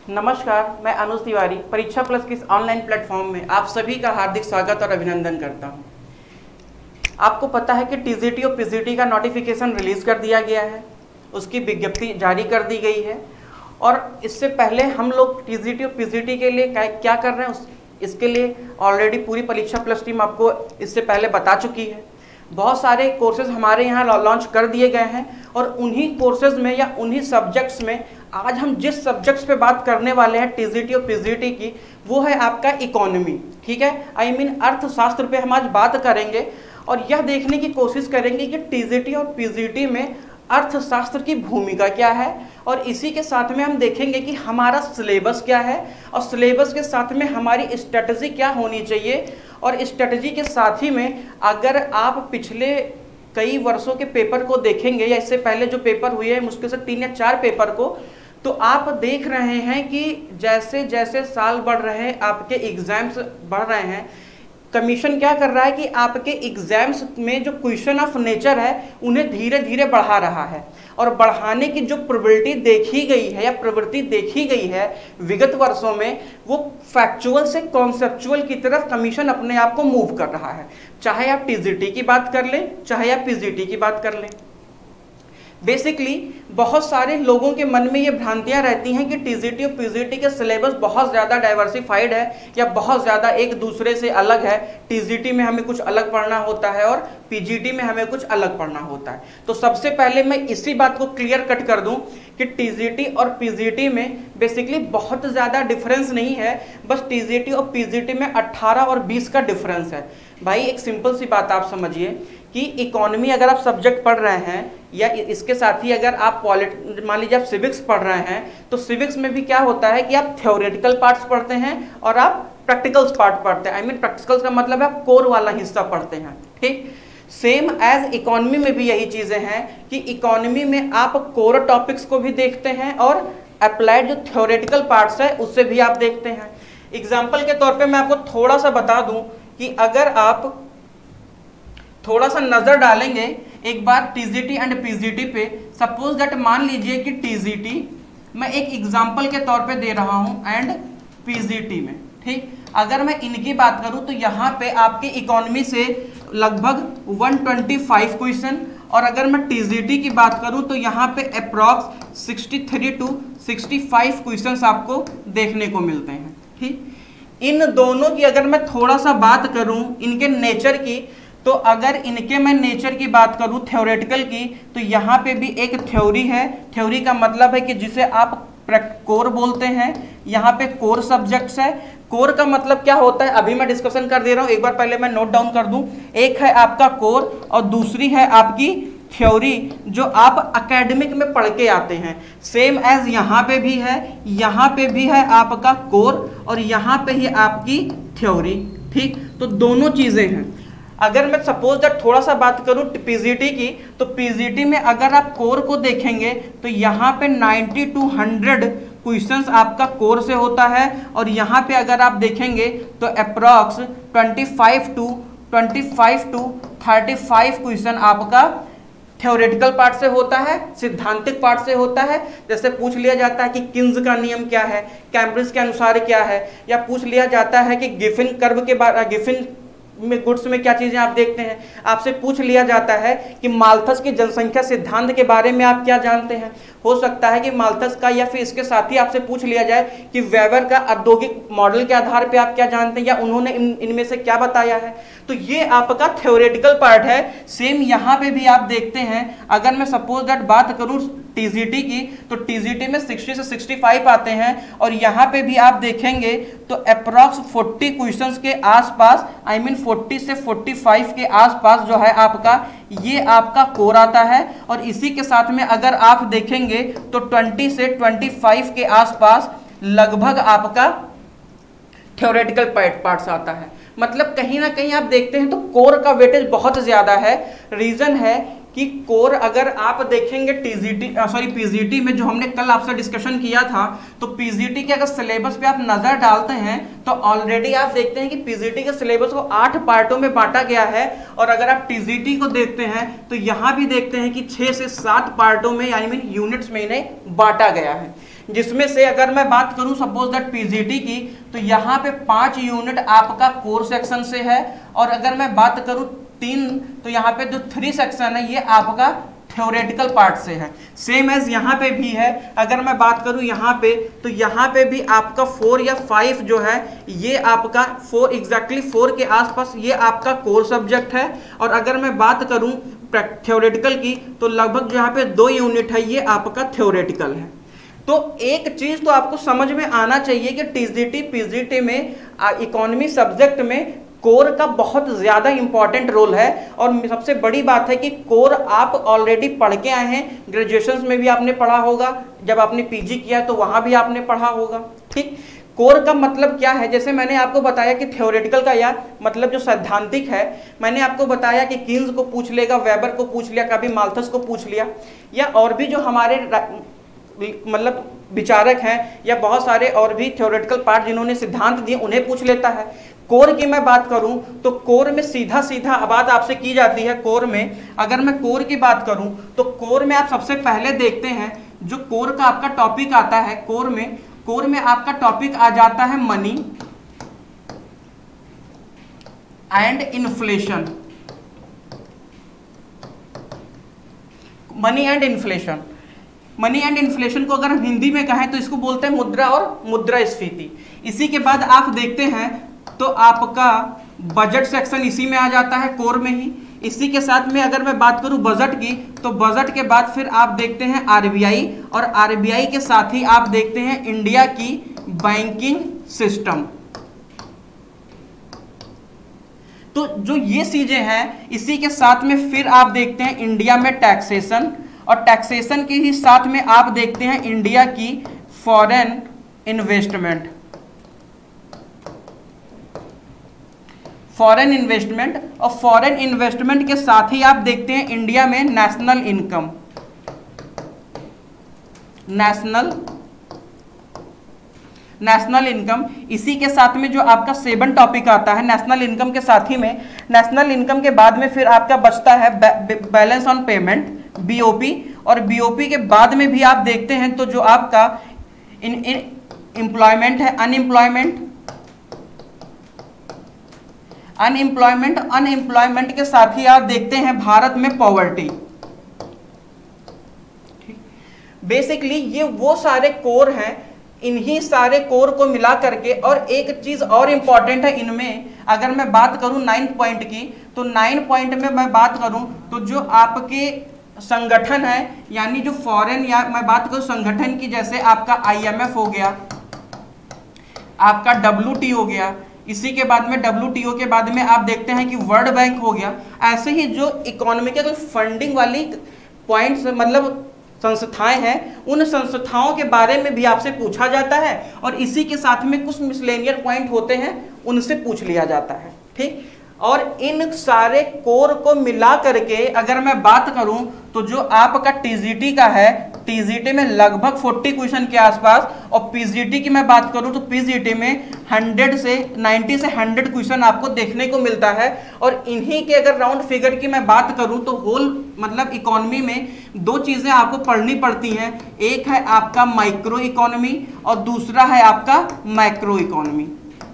नमस्कार, मैं अनुज तिवारी परीक्षा प्लस के इस ऑनलाइन प्लेटफॉर्म में आप सभी का हार्दिक स्वागत और अभिनंदन करता हूं। आपको पता है कि टीजीटी और पीजीटी का नोटिफिकेशन रिलीज़ कर दिया गया है, उसकी विज्ञप्ति जारी कर दी गई है। और इससे पहले हम लोग टीजीटी और पीजीटी के लिए क्या कर रहे हैं, इसके लिए ऑलरेडी पूरी परीक्षा प्लस टीम आपको इससे पहले बता चुकी है। बहुत सारे कोर्सेज हमारे यहाँ लॉन्च कर दिए गए हैं और उन्हीं कोर्सेज में या उन्हीं सब्जेक्ट्स में आज हम जिस सब्जेक्ट्स पे बात करने वाले हैं टीजीटी और पीजीटी की, वो है आपका इकोनॉमी। ठीक है, आई मीन अर्थशास्त्र पे हम आज बात करेंगे और यह देखने की कोशिश करेंगे कि टीजीटी और पीजीटी में अर्थशास्त्र की भूमिका क्या है, और इसी के साथ में हम देखेंगे कि हमारा सिलेबस क्या है और सिलेबस के साथ में हमारी स्ट्रेटजी क्या होनी चाहिए। और स्ट्रेटजी के साथ ही में अगर आप पिछले कई वर्षों के पेपर को देखेंगे या इससे पहले जो पेपर हुए हैं मुश्किल से 3 या 4 पेपर को, तो आप देख रहे हैं कि जैसे जैसे साल बढ़ रहे हैं, आपके एग्जाम्स बढ़ रहे हैं, कमीशन क्या कर रहा है कि आपके एग्जाम्स में जो क्वेश्चन ऑफ नेचर है उन्हें धीरे धीरे बढ़ा रहा है। और बढ़ाने की जो प्रोबेबिलिटी देखी गई है या प्रवृत्ति देखी गई है विगत वर्षों में, वो फैक्चुअल से कॉन्सेप्चुअल की तरफ कमीशन अपने आप को मूव कर रहा है। चाहे आप टीजीटी की बात कर लें, चाहे आप पीजीटी की बात कर लें। बेसिकली बहुत सारे लोगों के मन में ये भ्रांतियां रहती हैं कि टीजीटी और पीजीटी के सिलेबस बहुत ज़्यादा डाइवर्सिफाइड है या बहुत ज़्यादा एक दूसरे से अलग है। टीजीटी में हमें कुछ अलग पढ़ना होता है और पीजीटी में हमें कुछ अलग पढ़ना होता है। तो सबसे पहले मैं इसी बात को क्लियर कट कर दूं कि टीजीटी और पीजीटी में बेसिकली बहुत ज़्यादा डिफरेंस नहीं है, बस टीजीटी और पीजीटी में 18 और 20 का डिफरेंस है। भाई एक सिंपल सी बात आप समझिए कि इकोनॉमी अगर आप सब्जेक्ट पढ़ रहे हैं या इसके साथ ही अगर आप मान लीजिए आप सिविक्स पढ़ रहे हैं, तो सिविक्स में भी क्या होता है कि आप थ्योरेटिकल पार्ट्स पढ़ते हैं और आप प्रैक्टिकल्स पार्ट पढ़ते हैं। आई मीन प्रैक्टिकल्स का मतलब है आप कोर वाला हिस्सा पढ़ते हैं। ठीक, सेम एज इकोनॉमी में भी यही चीज़ें हैं कि इकोनॉमी में आप कोर टॉपिक्स को भी देखते हैं और अप्लाइड जो थ्योरेटिकल पार्ट्स है उससे भी आप देखते हैं। एग्जाम्पल के तौर पर मैं आपको थोड़ा सा बता दूं कि अगर आप थोड़ा सा नजर डालेंगे एक बार टीजीटी एंड पीजीटी पे, सपोज दैट मान लीजिए कि टीजीटी मैं एक एग्जांपल के तौर पे दे रहा हूं एंड पीजीटी में, ठीक, अगर मैं इनकी बात करूं तो यहाँ पे आपके इकोनॉमी से लगभग 125 क्वेश्चन, और अगर मैं टीजीटी की बात करूं तो यहाँ पे अप्रॉक्स 63 to 65 क्वेश्चन आपको देखने को मिलते हैं। ठीक, इन दोनों की अगर मैं थोड़ा सा बात करूं इनके नेचर की, तो अगर इनके मैं नेचर की बात करूं थ्योरेटिकल की, तो यहाँ पे भी एक थ्योरी है। थ्योरी का मतलब है कि जिसे आप कोर बोलते हैं, यहाँ पे कोर सब्जेक्ट्स है। कोर का मतलब क्या होता है अभी मैं डिस्कशन कर दे रहा हूँ, एक बार पहले मैं नोट डाउन कर दूं। एक है आपका कोर और दूसरी है आपकी थ्योरी जो आप एकेडमिक में पढ़ के आते हैं। सेम एज यहाँ पे भी है, यहाँ पे भी है आपका कोर और यहाँ पे ही आपकी थ्योरी। ठीक, तो दोनों चीज़ें हैं। अगर मैं सपोज दैट थोड़ा सा बात करूं पीजीटी की, तो पीजीटी में अगर आप कोर को देखेंगे तो यहाँ पे 90 to 100 क्वेश्चंस आपका कोर से होता है, और यहाँ पे अगर आप देखेंगे तो अप्रॉक्स 25 to 35 क्वेश्चन आपका थ्योरेटिकल पार्ट से होता है, सिद्धांतिक पार्ट से होता है। जैसे पूछ लिया जाता है कि किन्स का नियम क्या है, कैम्ब्रिज के अनुसार क्या है, या पूछ लिया जाता है कि गिफिन कर्व के बारे, गिफिन में गुड्स में क्या चीजें आप देखते हैं। आपसे पूछ लिया जाता है कि माल्थस के जनसंख्या सिद्धांत के बारे में आप क्या जानते हैं। हो सकता है कि माल्थस का या फिर इसके साथ ही आपसे पूछ लिया जाए कि वेबर का औद्योगिक मॉडल के आधार पे आप क्या जानते हैं या उन्होंने इनमें से क्या बताया है। तो ये आपका थ्योरेटिकल पार्ट है। सेम यहाँ पे भी आप देखते हैं, अगर मैं सपोज दैट बात करूँ टीजीटी की, तो टीजीटी में 60 से 65 आते हैं, और यहाँ पे भी आप देखेंगे तो अप्रॉक्स 40 क्वेश्चंस के आसपास, आई मीन 40 से 45 के आसपास जो है आपका ये आपका कोर आता है। और इसी के साथ में अगर आप देखेंगे तो 20 से 25 के आसपास लगभग आपका थ्योरेटिकल पार्ट्स आता है। मतलब कहीं ना कहीं आप देखते हैं तो कोर का वेटेज बहुत ज्यादा है। रीजन है कि कोर अगर आप देखेंगे पीजीटी में जो हमने कल आपसे डिस्कशन किया था, तो पीजीटी के अगर सिलेबस पे आप नज़र डालते हैं तो ऑलरेडी आप देखते हैं कि पीजीटी के सिलेबस को 8 पार्टों में बांटा गया है, और अगर आप टीजीटी को देखते हैं तो यहाँ भी देखते हैं कि 6 से 7 पार्टों में, यानी यूनिट्स में इन्हें बांटा गया है। जिसमें से अगर मैं बात करूं सपोज दैट पीजीटी की, तो यहाँ पे 5 यूनिट आपका कोर सेक्शन से है, और अगर मैं बात करूं 3, तो यहाँ पे जो 3 सेक्शन है ये आपका थ्योरेटिकल पार्ट से है। सेम एज यहाँ पे भी है। अगर मैं बात करूं यहाँ पे, तो यहाँ पे भी आपका 4 या 5 जो है ये आपका 4 एग्जैक्टली 4 के आसपास ये आपका कोर सब्जेक्ट है। और अगर मैं बात करूं थ्योरेटिकल की, तो लगभग जो यहाँ पे 2 यूनिट है ये आपका थ्योरेटिकल है। तो एक चीज तो आपको समझ में आना चाहिए कि टीजीटी पीजीटी में इकोनॉमी सब्जेक्ट में कोर का बहुत ज्यादा इंपॉर्टेंट रोल है। और सबसे बड़ी बात है कि कोर आप ऑलरेडी पढ़ के आए हैं, ग्रेजुएशन में भी आपने पढ़ा होगा, जब आपने पीजी किया तो वहां भी आपने पढ़ा होगा। ठीक, कोर का मतलब क्या है, जैसे मैंने आपको बताया कि थ्योरेटिकल का या मतलब जो सैद्धांतिक है, मैंने आपको बताया कि कीन्स को पूछ लेगा, वेबर को पूछ लिया, कभी माल्थस को पूछ लिया, या और भी जो हमारे मतलब विचारक हैं या बहुत सारे और भी थ्योरेटिकल पार्ट जिन्होंने सिद्धांत दिए उन्हें पूछ लेता है। कोर की मैं बात करूं तो कोर में सीधा सीधा बात आपसे की जाती है। कोर में अगर मैं कोर की बात करूं तो कोर में आप सबसे पहले देखते हैं जो कोर का आपका टॉपिक आता है, कोर में आपका टॉपिक आ जाता है money and inflation. Money and inflation, money and inflation को अगर हम हिंदी में कहें तो इसको बोलते हैं मुद्रा और मुद्रास्फीति। इसी के बाद आप देखते हैं तो आपका बजट सेक्शन इसी में आ जाता है, कोर में ही। इसी के साथ में अगर मैं बात करूं बजट की, तो बजट के बाद फिर आप देखते हैं आरबीआई, और आरबीआई के साथ ही आप देखते हैं इंडिया की बैंकिंग सिस्टम। तो जो ये चीजें हैं, इसी के साथ में फिर आप देखते हैं इंडिया में टैक्सेशन, और टैक्सेशन के ही साथ में आप देखते हैं इंडिया की फॉरेन इन्वेस्टमेंट, और फॉरेन इन्वेस्टमेंट के साथ ही आप देखते हैं इंडिया में नेशनल इनकम, नेशनल इनकम। इसी के साथ में जो आपका 7 टॉपिक आता है नेशनल इनकम के साथ ही में, नेशनल इनकम के बाद में फिर आपका बचता है बैलेंस ऑन पेमेंट, बीओपी, और बीओपी के बाद में भी आप देखते हैं तो जो आपका एम्प्लॉयमेंट है, अनएम्प्लॉयमेंट के साथ ही आप देखते हैं भारत में पॉवर्टी। बेसिकली ये वो सारे कोर हैं, इन्हीं सारे कोर को मिला करके। और एक चीज और इंपॉर्टेंट है इनमें, अगर मैं बात करूं 9 पॉइंट की, तो 9 पॉइंट में मैं बात करूं तो जो आपके संगठन है, यानी जो फॉरेन, या मैं बात करूं संगठन की, जैसे आपका IMF हो गया, आपका WTO हो गया, इसी के बाद में WTO के बाद में आप देखते हैं कि वर्ल्ड बैंक हो गया। ऐसे ही जो इकोनॉमिकल फंडिंग वाली पॉइंट्स मतलब संस्थाएं हैं, उन संस्थाओं के बारे में भी आपसे पूछा जाता है, और इसी के साथ में कुछ मिसलेनियर पॉइंट होते हैं उनसे पूछ लिया जाता है। ठीक, और इन सारे कोर को मिला करके अगर मैं बात करूं तो जो आपका टीजीटी का है, टीजीटी में लगभग 40 क्वेश्चन के आसपास, और पीजीटी की मैं बात करूं तो पीजीटी में 90 से 100 क्वेश्चन आपको देखने को मिलता है। और इन्हीं के अगर राउंड फिगर की मैं बात करूं तो होल मतलब इकोनॉमी में 2 चीजें आपको पढ़नी पड़ती हैं, एक है आपका माइक्रो इकोनॉमी और दूसरा है आपका मैक्रो इकोनॉमी।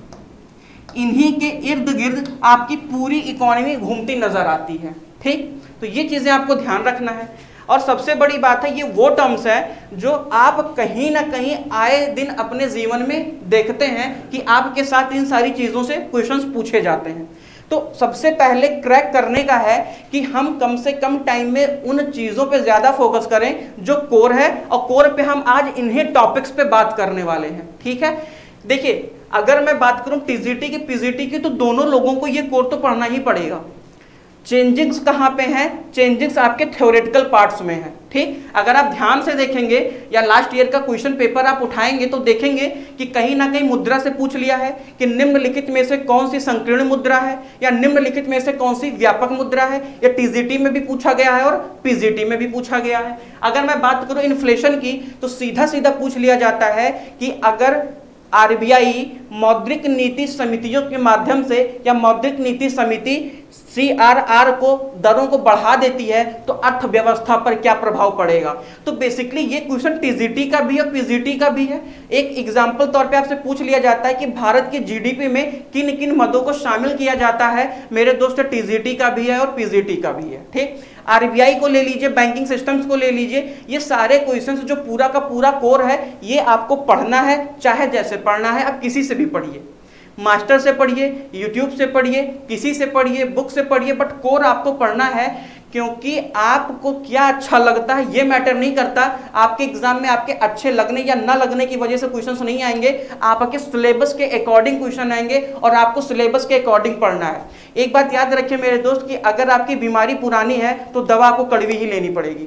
इन्हीं के इर्द गिर्द आपकी पूरी इकोनॉमी घूमती नजर आती है। ठीक, तो ये चीजें आपको ध्यान रखना है। और सबसे बड़ी बात है, ये वो टर्म्स है जो आप कहीं ना कहीं आए दिन अपने जीवन में देखते हैं कि आपके साथ इन सारी चीजों से क्वेश्चंस पूछे जाते हैं। तो सबसे पहले क्रैक करने का है कि हम कम से कम टाइम में उन चीजों पे ज्यादा फोकस करें जो कोर है, और कोर पे हम आज इन्हीं टॉपिक्स पे बात करने वाले हैं। ठीक है, देखिए अगर मैं बात करूं टीजीटी की पीजीटी की, तो दोनों लोगों को ये कोर तो पढ़ना ही पड़ेगा। चेंजिंग्स कहाँ पे हैं? चेंजिंग्स आपके थ्योरेटिकल पार्ट्स में है। ठीक, अगर आप ध्यान से देखेंगे या लास्ट ईयर का क्वेश्चन पेपर आप उठाएंगे तो देखेंगे कि कहीं ना कहीं मुद्रा से पूछ लिया है कि निम्नलिखित में से कौन सी संकीर्ण मुद्रा है, या निम्नलिखित में से कौन सी व्यापक मुद्रा है। या टीजीटी में भी पूछा गया है और पीजीटी में भी पूछा गया है। अगर मैं बात करूं इन्फ्लेशन की, तो सीधा सीधा पूछ लिया जाता है कि अगर आरबीआई मौद्रिक नीति समितियों के माध्यम से या मौद्रिक नीति समिति CRR को दरों को बढ़ा देती है तो अर्थव्यवस्था पर क्या प्रभाव पड़ेगा। तो बेसिकली ये क्वेश्चन टीजीटी का भी और पीजीटी का भी है। एक एग्जांपल तौर पे आपसे पूछ लिया जाता है कि भारत की जीडीपी में किन किन मदों को शामिल किया जाता है, मेरे दोस्त टीजीटी का भी है और पीजीटी का भी है। ठीक, आरबीआई को ले लीजिए, बैंकिंग सिस्टम्स को ले लीजिए, ये सारे क्वेश्चंस जो पूरा का पूरा कोर है ये आपको पढ़ना है, चाहे जैसे पढ़ना है, आप किसी से भी पढ़िए, मास्टर से पढ़िए, यूट्यूब से पढ़िए, किसी से पढ़िए, बुक से पढ़िए, बट कोर आपको पढ़ना है। क्योंकि आपको क्या अच्छा लगता है ये मैटर नहीं करता। आपके एग्जाम में आपके अच्छे लगने या ना लगने की वजह से क्वेश्चंस नहीं आएंगे, आपके सिलेबस के अकॉर्डिंग क्वेश्चन आएंगे और आपको सिलेबस के अकॉर्डिंग पढ़ना है। एक बात याद रखिए मेरे दोस्त कि अगर आपकी बीमारी पुरानी है तो दवा आपको कड़वी ही लेनी पड़ेगी।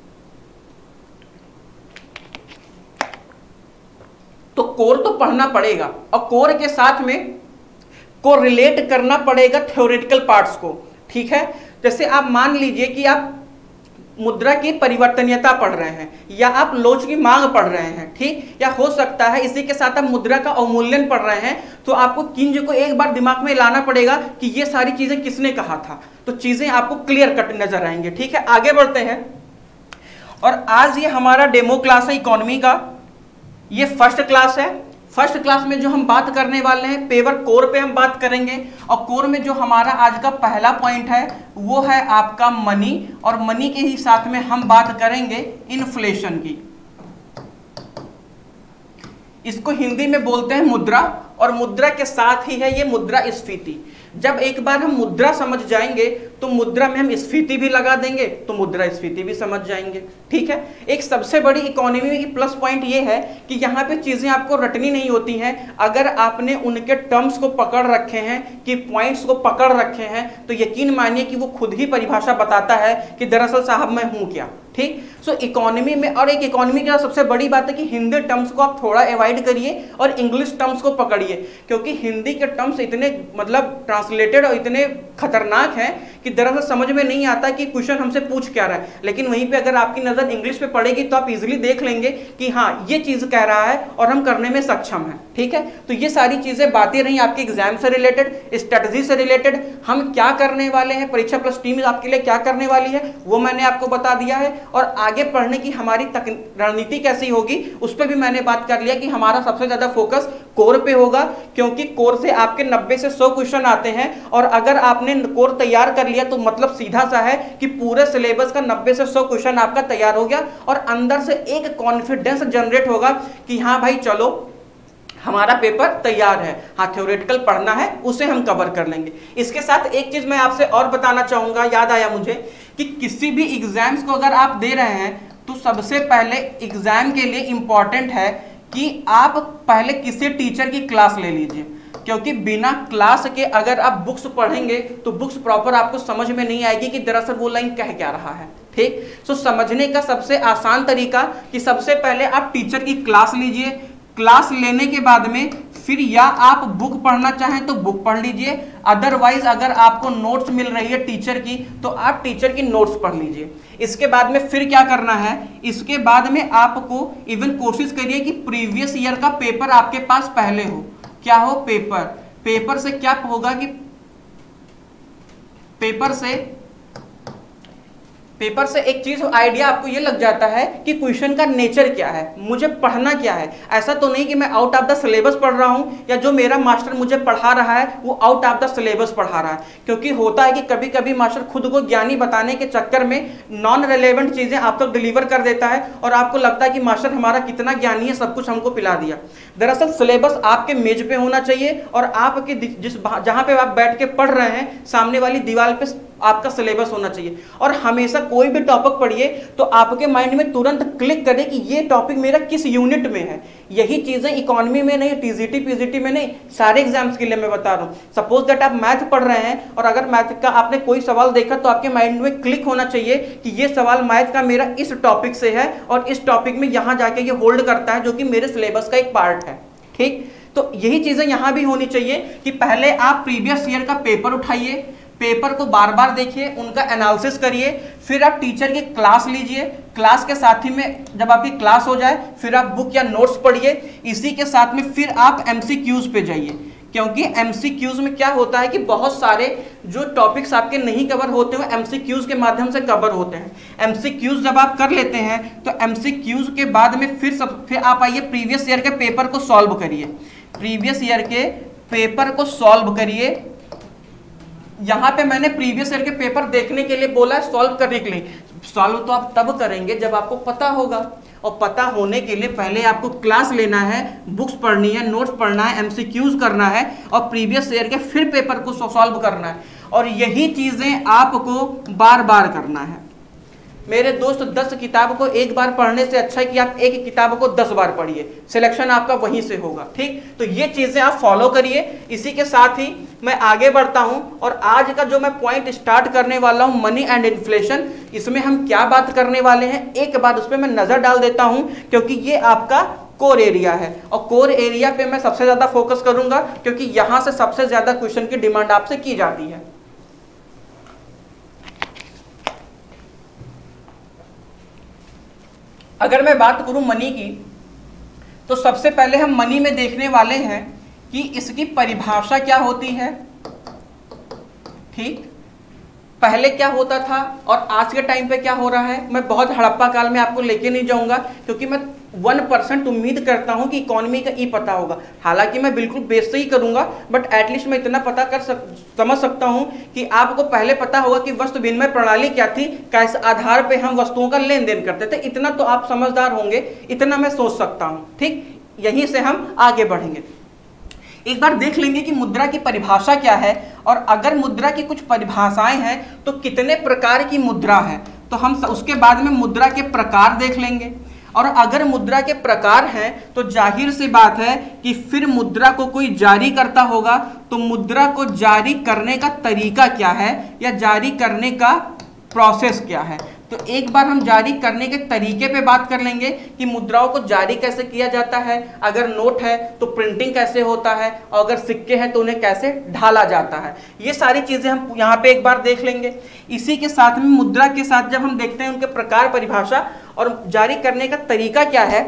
तो कोर तो पढ़ना पड़ेगा और कोर के साथ में को रिलेट करना पड़ेगा थ्योरेटिकल पार्ट्स को। ठीक है, जैसे आप मान लीजिए कि आप मुद्रा की परिवर्तनीयता पढ़ रहे हैं या आप लोच की मांग पढ़ रहे हैं, ठीक, या हो सकता है इसी के साथ आप मुद्रा का अवमूल्यन पढ़ रहे हैं, तो आपको किंज को एक बार दिमाग में लाना पड़ेगा कि ये सारी चीजें किसने कहा था, तो चीजें आपको क्लियर कट नजर आएंगे। ठीक है, आगे बढ़ते हैं। और आज ये हमारा डेमो क्लास है इकोनॉमी का, ये फर्स्ट क्लास है। फर्स्ट क्लास में जो हम बात करने वाले हैं पेपर कोर पे हम बात करेंगे, और कोर में जो हमारा आज का पहला पॉइंट है वो है आपका मनी, और मनी के ही साथ में हम बात करेंगे इन्फ्लेशन की। इसको हिंदी में बोलते हैं मुद्रा, और मुद्रा के साथ ही है ये मुद्रास्फीति। जब एक बार हम मुद्रा समझ जाएंगे तो मुद्रा में हम स्फीति भी लगा देंगे तो मुद्रास्फीति भी समझ जाएंगे। ठीक है, एक सबसे बड़ी इकोनॉमी की प्लस पॉइंट ये है कि यहाँ पे चीजें आपको रटनी नहीं होती हैं। अगर आपने उनके टर्म्स को पकड़ रखे हैं, कि पॉइंट्स को पकड़ रखे हैं, तो यकीन मानिए कि वो खुद ही परिभाषा बताता है कि दरअसल साहब मैं हूं क्या। ठीक, सो इकोनॉमी में, और एक इकोनॉमी की सबसे बड़ी बात है कि हिंदी टर्म्स को आप थोड़ा अवॉइड करिए और इंग्लिश टर्म्स को पकड़िए, क्योंकि हिंदी के टर्म्स इतने मतलब ट्रांसलेटेड और इतने खतरनाक हैं कि दरअसल समझ में नहीं आता कि क्वेश्चन हमसे पूछ क्या रहा है। लेकिन वहीं पे अगर आपकी नजर इंग्लिश पे पड़ेगी तो आप इजीली देख लेंगे कि हाँ ये चीज कह रहा है और हम करने में सक्षम हैं। ठीक है, तो ये सारी चीजें बातें रही आपके एग्जाम से रिलेटेड, स्ट्रेटजी से रिलेटेड। हम क्या करने वाले हैं, परीक्षा प्लस टीम आपके लिए क्या करने वाली है वो मैंने आपको बता दिया है, और आगे पढ़ने की हमारी रणनीति कैसी होगी उस पर भी मैंने बात कर लिया कि हमारा सबसे ज्यादा फोकस कोर पे होगा, क्योंकि कोर से आपके 90 से 100 क्वेश्चन आते हैं, और अगर आपने कोर तैयार कर लिया तो मतलब सीधा सा है कि पूरे सिलेबस का 90 से 100 क्वेश्चन आपका तैयार हो गया, और अंदर से एक कॉन्फिडेंस जनरेट होगा कि हाँ भाई चलो हमारा पेपर तैयार है, हाँ थ्योरेटिकल पढ़ना है उसे हम कवर कर लेंगे। इसके साथ एक चीज मैं आपसे और बताना चाहूंगा, याद आया मुझे कि किसी भी एग्जाम्स को अगर आप दे रहे हैं तो सबसे पहले एग्जाम के लिए इंपॉर्टेंट है कि आप पहले किसी टीचर की क्लास ले लीजिए, क्योंकि बिना क्लास के अगर आप बुक्स पढ़ेंगे तो बुक्स प्रॉपर आपको समझ में नहीं आएगी कि दरअसल वो लाइन कह क्या रहा है। ठीक, सो समझने का सबसे आसान तरीका कि सबसे पहले आप टीचर की क्लास लीजिए, क्लास लेने के बाद में फिर या आप बुक पढ़ना चाहें तो बुक पढ़ लीजिए, अदरवाइज अगर आपको नोट्स मिल रही है टीचर की तो आप टीचर की नोट्स पढ़ लीजिए। इसके बाद में फिर क्या करना है, इसके बाद में आपको इवन कोशिश करिए कि प्रीवियस ईयर का पेपर आपके पास पहले हो। क्या हो, पेपर से क्या होगा कि पेपर से एक चीज आइडिया आपको ये लग जाता है कि क्वेश्चन का नेचर क्या है, मुझे पढ़ना क्या है। ऐसा तो नहीं कि मैं आउट ऑफ द सिलेबस पढ़ रहा हूं या जो मेरा मास्टर मुझे पढ़ा रहा है वो आउट ऑफ द सिलेबस पढ़ा रहा है, क्योंकि होता है कि कभी कभी मास्टर खुद को ज्ञानी बताने के चक्कर में नॉन रिलेवेंट चीजें आप तक डिलीवर कर देता है और आपको लगता है कि मास्टर हमारा कितना ज्ञानी है, सब कुछ हमको पिला दिया। दरअसल सिलेबस आपके मेज पे होना चाहिए और आपके जहां पे आप बैठ के पढ़ रहे हैं सामने वाली दीवार पे आपका सिलेबस होना चाहिए। और हमेशा कोई भी टॉपिक पढ़िए तो आपके माइंड में तुरंत क्लिक करे कि ये टॉपिक मेरा किस यूनिट में है। यही चीजें इकोनॉमी में नहीं, टीजीटी पीजीटी में नहीं, सारे एग्जाम्स के लिए मैं बता रहा हूं। सपोज दैट आप मैथ पढ़ रहे हैं और अगर मैथ का आपने कोई सवाल देखा तो आपके माइंड में क्लिक होना चाहिए कि ये सवाल मैथ का मेरा इस टॉपिक से है और इस टॉपिक में यहां जाके ये होल्ड करता है, जो कि मेरे सिलेबस का एक पार्ट है। ठीक, तो यही चीजें यहां भी होनी चाहिए कि पहले आप प्रीवियस ईयर का पेपर उठाइए, पेपर को बार बार देखिए, उनका एनालिसिस करिए, फिर आप टीचर की क्लास लीजिए, क्लास के साथ ही में जब आपकी क्लास हो जाए फिर आप बुक या नोट्स पढ़िए, इसी के साथ में फिर आप एमसीक्यूज पे जाइए, क्योंकि एमसीक्यूज में क्या होता है कि बहुत सारे जो टॉपिक्स आपके नहीं कवर होते हैं एमसीक्यूज के माध्यम से कवर होते हैं। एमसीक्यूज जब आप कर लेते हैं तो एमसीक्यूज के बाद में फिर आप आइए प्रीवियस ईयर के पेपर को सॉल्व करिए, प्रीवियस ईयर के पेपर को सॉल्व करिए। यहाँ पे मैंने प्रीवियस ईयर के पेपर देखने के लिए बोला है, सॉल्व करने के लिए। सॉल्व तो आप तब करेंगे जब आपको पता होगा, और पता होने के लिए पहले आपको क्लास लेना है, बुक्स पढ़नी है, नोट्स पढ़ना है, एमसीक्यूज करना है और प्रीवियस ईयर के फिर पेपर को सॉल्व करना है, और यही चीजें आपको बार बार करना है। मेरे दोस्त 10 किताब को एक बार पढ़ने से अच्छा है कि आप एक किताब को 10 बार पढ़िए, सिलेक्शन आपका वहीं से होगा। ठीक, तो ये चीजें आप फॉलो करिए। इसी के साथ ही मैं आगे बढ़ता हूं और आज का जो मैं पॉइंट स्टार्ट करने वाला हूं, मनी एंड इन्फ्लेशन, इसमें हम क्या बात करने वाले हैं एक बार उस पर मैं नजर डाल देता हूं, क्योंकि ये आपका कोर एरिया है और कोर एरिया पे मैं सबसे ज्यादा फोकस करूंगा, क्योंकि यहां से सबसे ज्यादा क्वेश्चन की डिमांड आपसे की जाती है। अगर मैं बात करूं मनी की, तो सबसे पहले हम मनी में देखने वाले हैं कि इसकी परिभाषा क्या होती है। ठीक, पहले क्या होता था और आज के टाइम पे क्या हो रहा है, मैं बहुत हड़प्पा काल में आपको लेके नहीं जाऊंगा, क्योंकि मैं 1% उम्मीद करता हूं कि इकोनॉमी का पता होगा। हालांकि मैं बिल्कुल बेस से ही करूंगा, बट एटलीस्ट मैं इतना पता समझ सकता हूं कि आपको पहले पता होगा कि वस्तु विनिमय प्रणाली क्या थी, किस आधार पे हम वस्तुओं का लेन देन करते थे। इतना तो आप समझदार होंगे, इतना मैं सोच सकता हूं। ठीक, यहीं से हम आगे बढ़ेंगे। एक बार देख लेंगे कि मुद्रा की परिभाषा क्या है, और अगर मुद्रा की कुछ परिभाषाएं हैं तो कितने प्रकार की मुद्रा है, तो हम उसके बाद में मुद्रा के प्रकार देख लेंगे। और अगर मुद्रा के प्रकार हैं तो जाहिर सी बात है कि फिर मुद्रा को कोई जारी करता होगा, तो मुद्रा को जारी करने का तरीका क्या है या जारी करने का प्रोसेस क्या है। तो एक बार हम जारी करने के तरीके पे बात कर लेंगे कि मुद्राओं को जारी कैसे किया जाता है, अगर नोट है तो प्रिंटिंग कैसे होता है, और अगर सिक्के हैं तो उन्हें कैसे ढाला जाता है। ये सारी चीजें हम यहाँ पे एक बार देख लेंगे। इसी के साथ में मुद्रा के साथ जब हम देखते हैं उनके प्रकार, परिभाषा और जारी करने का तरीका क्या है,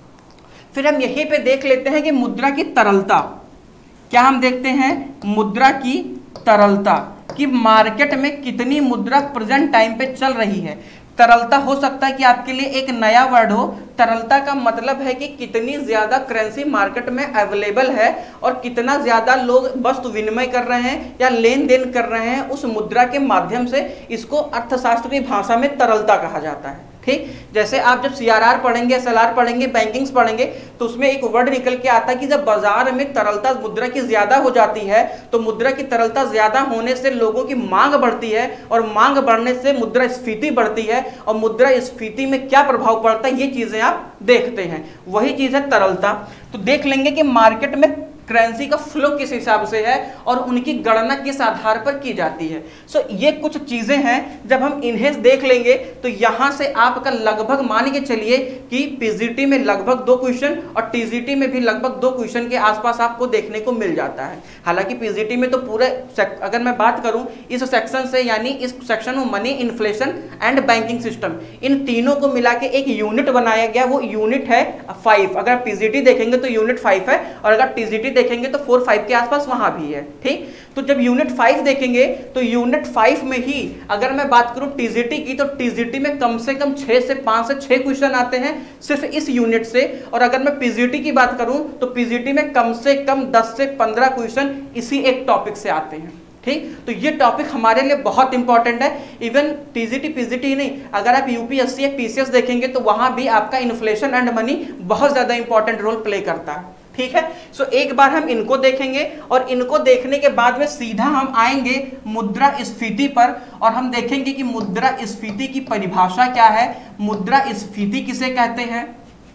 फिर हम यहीं पे देख लेते हैं कि मुद्रा की तरलता क्या। हम देखते हैं मुद्रा की तरलता कि मार्केट में कितनी मुद्रा प्रेजेंट टाइम पे चल रही है। तरलता हो सकता है कि आपके लिए एक नया वर्ड हो। तरलता का मतलब है कि कितनी ज्यादा करेंसी मार्केट में अवेलेबल है और कितना ज्यादा लोग वस्तु विनिमय कर रहे हैं या लेन देन कर रहे हैं उस मुद्रा के माध्यम से। इसको अर्थशास्त्र की भाषा में तरलता कहा जाता है। ठीक, जैसे आप जब CRR पढ़ेंगे, SLR पढ़ेंगे, बैंकिंग्स पढ़ेंगे, तो उसमें एक वर्ड निकल के आता है कि जब बाजार में तरलता मुद्रा की ज्यादा हो जाती है तो मुद्रा की तरलता ज्यादा होने से लोगों की मांग बढ़ती है और मांग बढ़ने से मुद्रास्फीति बढ़ती है, और मुद्रास्फीति में क्या प्रभाव पड़ता है ये चीजें आप देखते हैं। वही चीज है तरलता। तो देख लेंगे कि मार्केट में करेंसी का फ्लो किस हिसाब से है और उनकी गणना किस आधार पर की जाती है। सो ये कुछ चीजें हैं, जब हम इन्हें देख लेंगे तो यहां से आपका लगभग मान के चलिए कि पीजीटी में लगभग 2 क्वेश्चन और टीजीटी में भी लगभग 2 क्वेश्चन के आसपास आपको देखने को मिल जाता है। हालांकि पीजीटी में तो पूरे अगर मैं बात करूं इस सेक्शन से, यानी इस सेक्शन में money, inflation and banking system, इन तीनों को मिला के एक यूनिट बनाया गया। वो यूनिट है 5। अगर पीजीटी देखेंगे तो यूनिट 5 है, और अगर टीजीटी देखेंगे तो 4-5 के आसपास वहां भी है। ठीक, तो जब यूनिट 5 देखेंगे तो यूनिट 5 में ही अगर मैं बात करूं टीजीटी की, तो टीजीटी में कम से कम 5 से 6 क्वेश्चन आते हैं सिर्फ इस यूनिट से। और अगर मैं पीजीटी की बात करूं तो पीजीटी में कम से कम 10 से 15 क्वेश्चन इसी एक टॉपिक से आते हैं। ठीक, तो ये टॉपिक हमारे लिए बहुत इंपॉर्टेंट है। इवन टीजीटी पीजीटी नहीं, अगर आप यूपीएससी या पीसीएस देखेंगे तो वहां भी आपका इन्फ्लेशन एंड मनी बहुत ज्यादा इंपॉर्टेंट रोल प्ले करता है। ठीक है, सो एक बार हम इनको देखेंगे और इनको देखने के बाद में सीधा हम आएंगे मुद्रास्फीति पर, और हम देखेंगे कि मुद्रास्फीति की परिभाषा क्या है, मुद्रास्फीति किसे कहते हैं,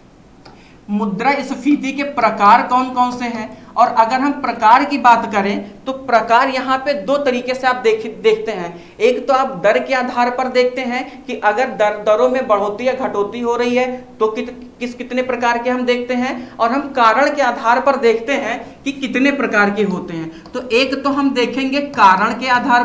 मुद्रास्फीति के प्रकार कौन कौन से हैं। और अगर हम प्रकार की बात करें तो प्रकार यहाँ पे 2 तरीके से आप देखते हैं। एक तो आप दर के आधार पर देखते हैं कि अगर दरों में बढ़ोतरी या घटोतरी हो रही है तो कितने प्रकार के हम देखते हैं, और हम कारण के आधार पर देखते हैं कि कितने प्रकार के होते हैं। तो एक तो हम देखेंगे कारण के आधार पर,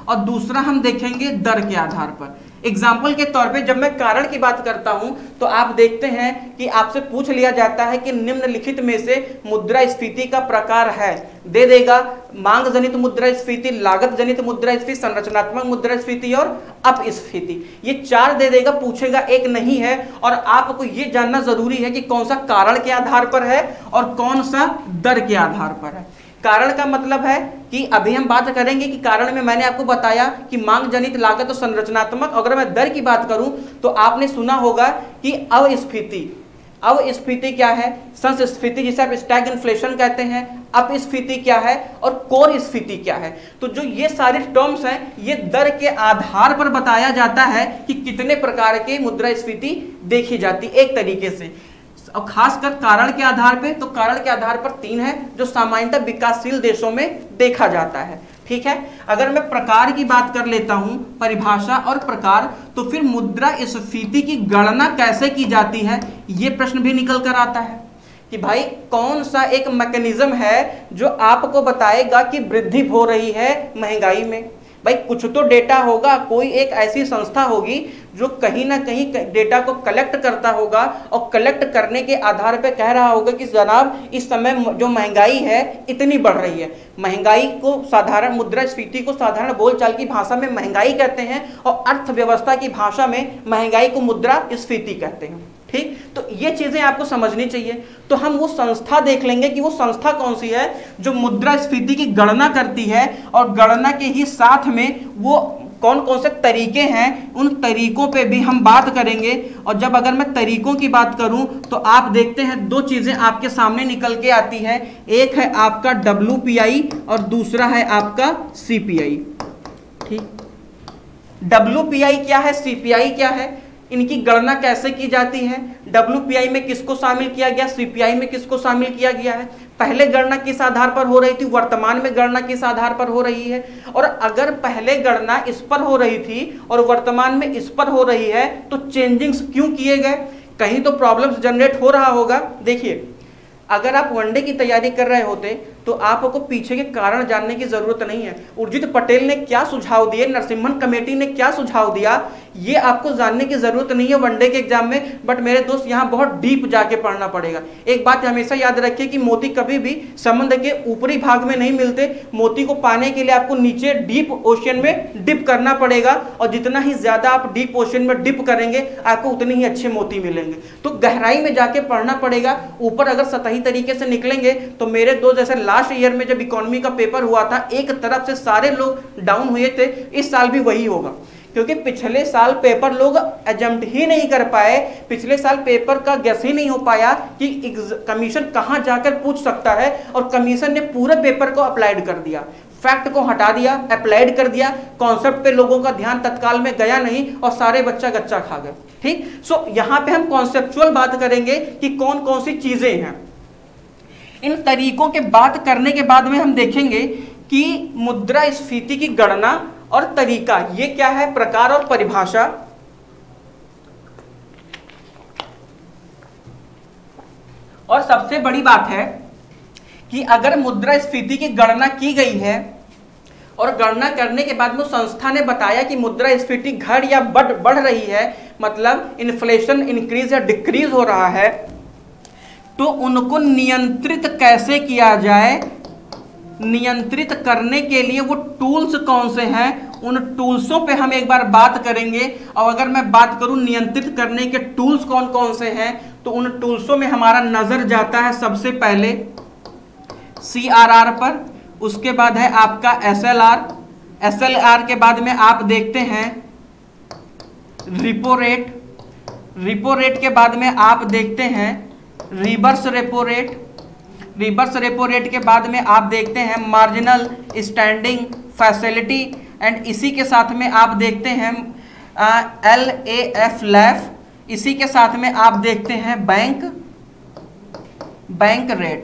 और दूसरा हम देखेंगे दर के आधार पर। एग्जाम्पल के तौर पे जब मैं कारण की बात करता हूं तो आप देखते हैं कि आपसे पूछ लिया जाता है कि निम्नलिखित में से मुद्रास्फीति का प्रकार है, दे देगा मांग जनित मुद्रास्फीति, लागत जनित मुद्रास्फीति, संरचनात्मक मुद्रास्फीति और अपस्फीति। ये 4 दे देगा, पूछेगा एक नहीं है। और आपको ये जानना जरूरी है कि कौन सा कारण के आधार पर है और कौन सा दर के आधार पर है। कारण का मतलब है कि अभी हम बात करेंगे कि कारण में मैंने आपको बताया कि मांग जनित, लागत और संरचनात्मक। अगर मैं दर की बात करूं तो आपने सुना होगा कि अवस्फीति। अवस्फीति क्या है? संस्फीति जिसे आप स्टैग इन्फ्लेशन कहते हैं। अपस्फीति क्या है और कोर स्फीति क्या है? तो जो ये सारे टर्म्स हैं ये दर के आधार पर बताया जाता है कि कितने प्रकार के मुद्रास्फीति देखी जाती एक तरीके से। और खासकर कारण के आधार पे, तो कारण के आधार पर 3 है जो सामान्यतः विकासशील देशों में देखा जाता है। ठीक है, अगर मैं प्रकार की बात कर लेता हूं, परिभाषा और प्रकार, तो फिर मुद्रास्फीति की गणना कैसे की जाती है ये प्रश्न भी निकल कर आता है कि भाई कौन सा एक मैकेनिज्म है जो आपको बताएगा कि वृद्धि हो रही है महंगाई में। भाई कुछ तो डेटा होगा, कोई एक ऐसी संस्था होगी जो कहीं ना कहीं डेटा को कलेक्ट करता होगा और कलेक्ट करने के आधार पे कह रहा होगा कि जनाब इस समय जो महंगाई है इतनी बढ़ रही है। महंगाई को साधारण, मुद्रास्फीति को साधारण बोलचाल की भाषा में महंगाई कहते हैं और अर्थव्यवस्था की भाषा में महंगाई को मुद्रास्फीति कहते हैं। ठीक, तो ये चीजें आपको समझनी चाहिए। तो हम वो संस्था देख लेंगे कि वो संस्था कौन सी है जो मुद्रास्फीति की गणना करती है, और गणना के ही साथ में वो कौन कौन से तरीके हैं, उन तरीकों पे भी हम बात करेंगे। और जब अगर मैं तरीकों की बात करूं तो आप देखते हैं 2 चीजें आपके सामने निकल के आती है। एक है आपका WPI और दूसरा है आपका CPI। ठीक, WPI क्या है, CPI क्या है, इनकी गणना कैसे की जाती है, WPI में किसको शामिल किया गया, CPI में किसको शामिल किया गया है, पहले गणना किस आधार पर हो रही थी, वर्तमान में गणना किस आधार पर हो रही है, और अगर पहले गणना इस पर हो रही थी और वर्तमान में इस पर हो रही है तो चेंजिंग्स क्यों किए गए, कहीं तो प्रॉब्लम्स जनरेट हो रहा होगा। देखिए, अगर आप वनडे की तैयारी कर रहे होते तो आपको पीछे के कारण जानने की जरूरत नहीं है। उर्जित पटेल ने क्या सुझाव दिए, नरसिम्हन कमेटी ने क्या सुझाव दिया, ये आपको जानने की जरूरत नहीं है वनडे के एग्जाम में। बट मेरे दोस्त यहाँ बहुत डीप जाके पढ़ना पड़ेगा। एक बात हमेशा याद रखिए कि मोती कभी भी समुद्र के ऊपरी भाग में नहीं मिलते। मोती को पाने के लिए आपको नीचे डीप ओशन में डिप करना पड़ेगा, और जितना ही ज्यादा आप डीप ओशन में डिप करेंगे आपको उतने ही अच्छे मोती मिलेंगे। तो गहराई में जाके पढ़ना पड़ेगा। ऊपर अगर सतही तरीके से निकलेंगे तो मेरे दोस्त जैसे लास्ट ईयर में जब इकोनॉमी का पेपर हुआ था एक तरफ से सारे लोग डाउन हुए थे, इस साल भी वही होगा, क्योंकि पिछले साल पेपर लोग अजम्प्ट ही नहीं कर पाए। पिछले साल पेपर का गेस ही नहीं हो पाया कि कमीशन कहां जाकर पूछ सकता है, और कमीशन ने पूरे पेपर को अप्लाइड कर दिया, फैक्ट को हटा दिया, अप्लाइड कर दिया। कॉन्सेप्ट पे लोगों का ध्यान तत्काल में गया नहीं और सारे बच्चा गच्चा खा गए। ठीक, सो यहां पे हम कॉन्सेप्चुअल बात करेंगे कि कौन कौन सी चीजें हैं। इन तरीकों के बात करने के बाद में हम देखेंगे कि मुद्रास्फीति की गणना और तरीका ये क्या है, प्रकार और परिभाषा। और सबसे बड़ी बात है कि अगर मुद्रास्फीति की गणना की गई है और गणना करने के बाद में संस्था ने बताया कि मुद्रास्फीति घट या बढ़ रही है, मतलब इन्फ्लेशन इंक्रीज या डिक्रीज हो रहा है, तो उनको नियंत्रित कैसे किया जाए। नियंत्रित करने के लिए वो टूल्स कौन से हैं, उन टूल्सों पे हम एक बार बात करेंगे। और अगर मैं बात करूं नियंत्रित करने के टूल्स कौन कौन से हैं, तो उन टूल्सों में हमारा नजर जाता है सबसे पहले CRR पर, उसके बाद है आपका SLR के बाद में आप देखते हैं रिपो रेट के बाद में आप देखते हैं रिवर्स रेपो रेट के बाद में आप देखते हैं मार्जिनल स्टैंडिंग फैसिलिटी, एंड इसी के साथ में आप देखते हैं LAF, इसी के साथ में आप देखते हैं बैंक रेट।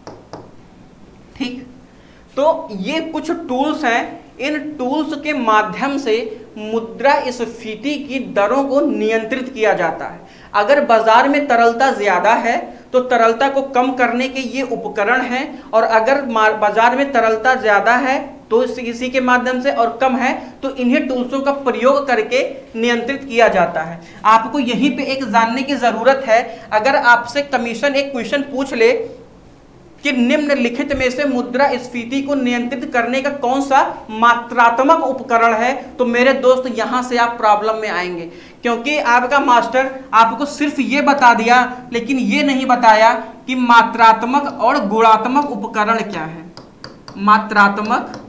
ठीक, तो ये कुछ टूल्स हैं। इन टूल्स के माध्यम से मुद्रास्फीति की दरों को नियंत्रित किया जाता है। अगर बाजार में तरलता ज्यादा है तो तरलता को कम करने के ये उपकरण हैं, और अगर बाजार में तरलता ज्यादा है तो इसी के माध्यम से, और कम है तो इन्हीं टूल्सों का प्रयोग करके नियंत्रित किया जाता है। आपको यहीं पे एक जानने की जरूरत है, अगर आपसे कमीशन एक क्वेश्चन पूछ ले कि निम्नलिखित में से मुद्रास्फीति को नियंत्रित करने का कौन सा मात्रात्मक उपकरण है, तो मेरे दोस्त यहां से आप प्रॉब्लम में आएंगे, क्योंकि आपका मास्टर आपको सिर्फ ये बता दिया लेकिन ये नहीं बताया कि मात्रात्मक और गुणात्मक उपकरण क्या है। मात्रात्मक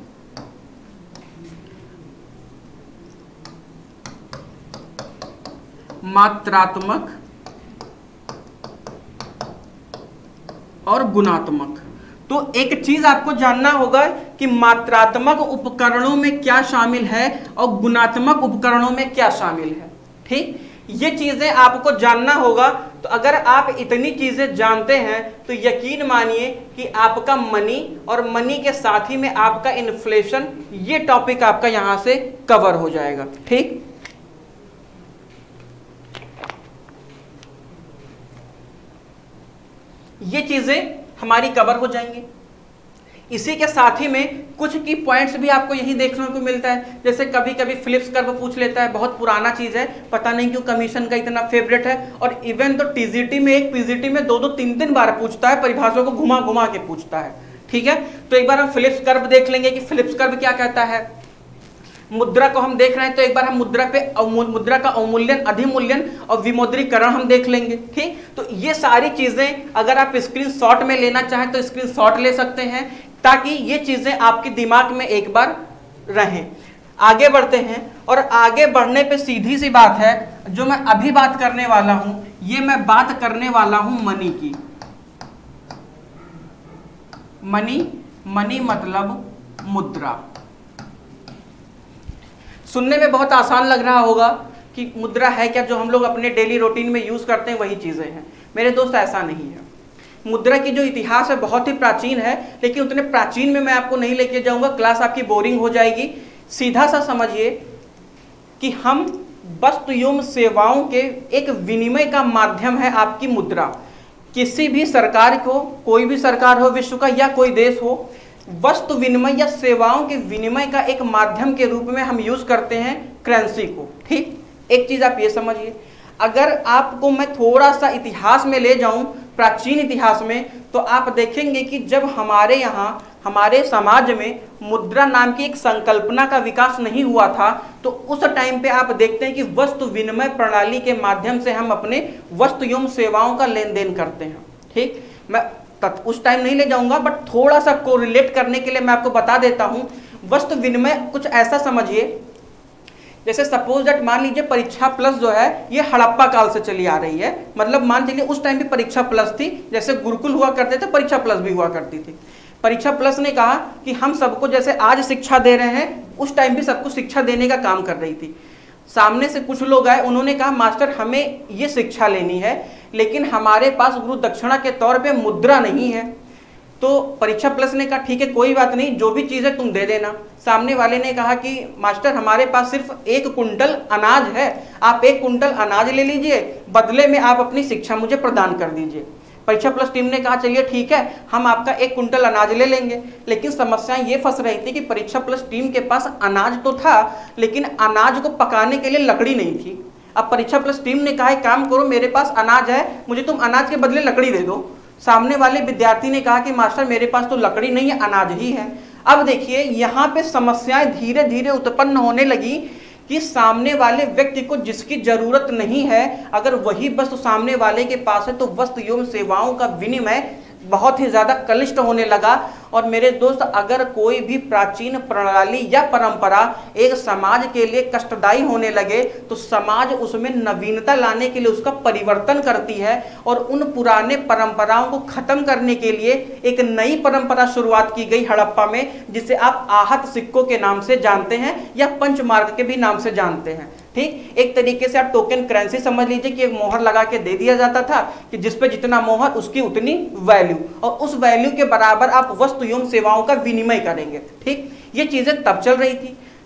और गुणात्मक। तो एक चीज आपको जानना होगा कि मात्रात्मक उपकरणों में क्या शामिल है और गुणात्मक उपकरणों में क्या शामिल है। ठीक, ये चीजें आपको जानना होगा। तो अगर आप इतनी चीजें जानते हैं तो यकीन मानिए कि आपका मनी और मनी के साथ ही में आपका इन्फ्लेशन, ये टॉपिक आपका यहां से कवर हो जाएगा। ठीक, ये चीजें हमारी कवर हो जाएंगी। इसी के साथ ही में कुछ की पॉइंट्स भी आपको यही देखने को मिलता है, जैसे कभी कभी फिलिप्स कर्व पूछ लेता है, बहुत पुराना चीज है, पता नहीं क्यों कमीशन का इतना फेवरेट है, और इवन तो टीजीटी में एक पीजीटी में 2-3 बार पूछता है, परिभाषाओं को घुमा घुमा के पूछता है। ठीक है, तो एक बार हम फिलिप्स कर्व देख लेंगे कि फिलिप्स कर्व क्या कहता है। मुद्रा को हम देख रहे हैं तो एक बार हम मुद्रा का अवमूल्यन, अधिमूल्यन और विमुद्रीकरण हम देख लेंगे। ठीक, तो ये सारी चीजें अगर आप स्क्रीनशॉट में लेना चाहें तो स्क्रीनशॉट ले सकते हैं, ताकि ये चीजें आपके दिमाग में एक बार रहें। आगे बढ़ते हैं, और आगे बढ़ने पे सीधी सी बात है, जो मैं अभी बात करने वाला हूं, ये मैं बात करने वाला हूं मनी की। मनी मतलब मुद्रा। सुनने में बहुत आसान लग रहा होगा कि मुद्रा है क्या, जो हम लोग अपने डेली रूटीन में यूज करते हैं वही चीजें हैं। मेरे दोस्त, ऐसा नहीं है। मुद्रा की जो इतिहास है बहुत ही प्राचीन है, लेकिन उतने प्राचीन में मैं आपको नहीं लेके जाऊंगा, क्लास आपकी बोरिंग हो जाएगी। सीधा सा समझिए कि हम वस्तु एवं सेवाओं के एक विनिमय का माध्यम है आपकी मुद्रा। किसी भी सरकार को, कोई भी सरकार हो विश्व का या कोई देश हो, वस्तु विनिमय या सेवाओं के विनिमय का एक माध्यम के रूप में हम यूज करते हैं करेंसी को। ठीक, एक चीज आप ये समझिए, अगर आपको मैं थोड़ा सा इतिहास में ले जाऊं, प्राचीन इतिहास में, तो आप देखेंगे कि जब हमारे यहाँ, हमारे समाज में मुद्रा नाम की एक संकल्पना का विकास नहीं हुआ था, तो उस टाइम पे आप देखते हैं कि वस्तु विनिमय प्रणाली के माध्यम से हम अपने वस्तु एवं सेवाओं का लेन देन करते हैं। ठीक, मैं उस टाइम नहीं ले जाऊंगा, बट थोड़ा सा कोरिलेट करने के लिए मैं आपको बता देता हूं। वस्तु विनिमय कुछ ऐसा समझिए, जैसे सपोज दैट मान लीजिए परीक्षा प्लस जो है ये हड़प्पा काल से चली आ रही है, मतलब मान लीजिए उस टाइम भी परीक्षा प्लस थी, जैसे गुरुकुल हुआ करते थे परीक्षा प्लस भी हुआ करती थी। परीक्षा प्लस ने कहा कि हम सबको जैसे आज शिक्षा दे रहे हैं, उस टाइम भी सबको शिक्षा देने का काम कर रही थी। सामने से कुछ लोग आए, उन्होंने कहा मास्टर हमें ये शिक्षा लेनी है, लेकिन हमारे पास गुरु दक्षिणा के तौर पे मुद्रा नहीं है। तो परीक्षा प्लस ने कहा ठीक है कोई बात नहीं, जो भी चीज़ है तुम दे देना। सामने वाले ने कहा कि मास्टर हमारे पास सिर्फ 1 कुंटल अनाज है, आप 1 कुंटल अनाज ले लीजिए, बदले में आप अपनी शिक्षा मुझे प्रदान कर दीजिए। परीक्षा प्लस टीम ने कहा चलिए ठीक है, हम आपका 1 कुंटल अनाज ले लेंगे। लेकिन समस्या ये फंस रही थी कि परीक्षा प्लस टीम के पास अनाज तो था, लेकिन अनाज को पकाने के लिए लकड़ी नहीं थी। अब परीक्षा प्लस टीम ने कहा काम करो, मेरे पास अनाज है, मुझे तुम अनाज के बदले लकड़ी दे दो। सामने वाले विद्यार्थी ने कहा कि मास्टर मेरे पास तो लकड़ी नहीं है, अनाज ही है। अब देखिए यहाँ पे समस्याएं धीरे धीरे उत्पन्न होने लगी कि सामने वाले व्यक्ति को जिसकी जरूरत नहीं है, अगर वही वस्तु सामने वाले के पास है, तो वस्तु एवं सेवाओं का विनिमय बहुत ही ज़्यादा कलिष्ठ होने लगा। और मेरे दोस्त, अगर कोई भी प्राचीन प्रणाली या परंपरा एक समाज के लिए कष्टदायी होने लगे, तो समाज उसमें नवीनता लाने के लिए उसका परिवर्तन करती है, और उन पुराने परंपराओं को खत्म करने के लिए एक नई परंपरा शुरुआत की गई हड़प्पा में, जिसे आप आहत सिक्कों के नाम से जानते हैं या पंचमार्क के भी नाम से जानते हैं। ठीक, एक तरीके से आप टोकन करेंसी समझ लीजिए कि एक मोहर लगा के दे दिया जाता था कि जिस पे जितना मोहर उसकी उतनी वैल्यू, और उस वैल्यू के बराबर आप वस्तु एवं सेवाओं का विनिमय करेंगे। ठीक, ये चीजें तब चल रही थी।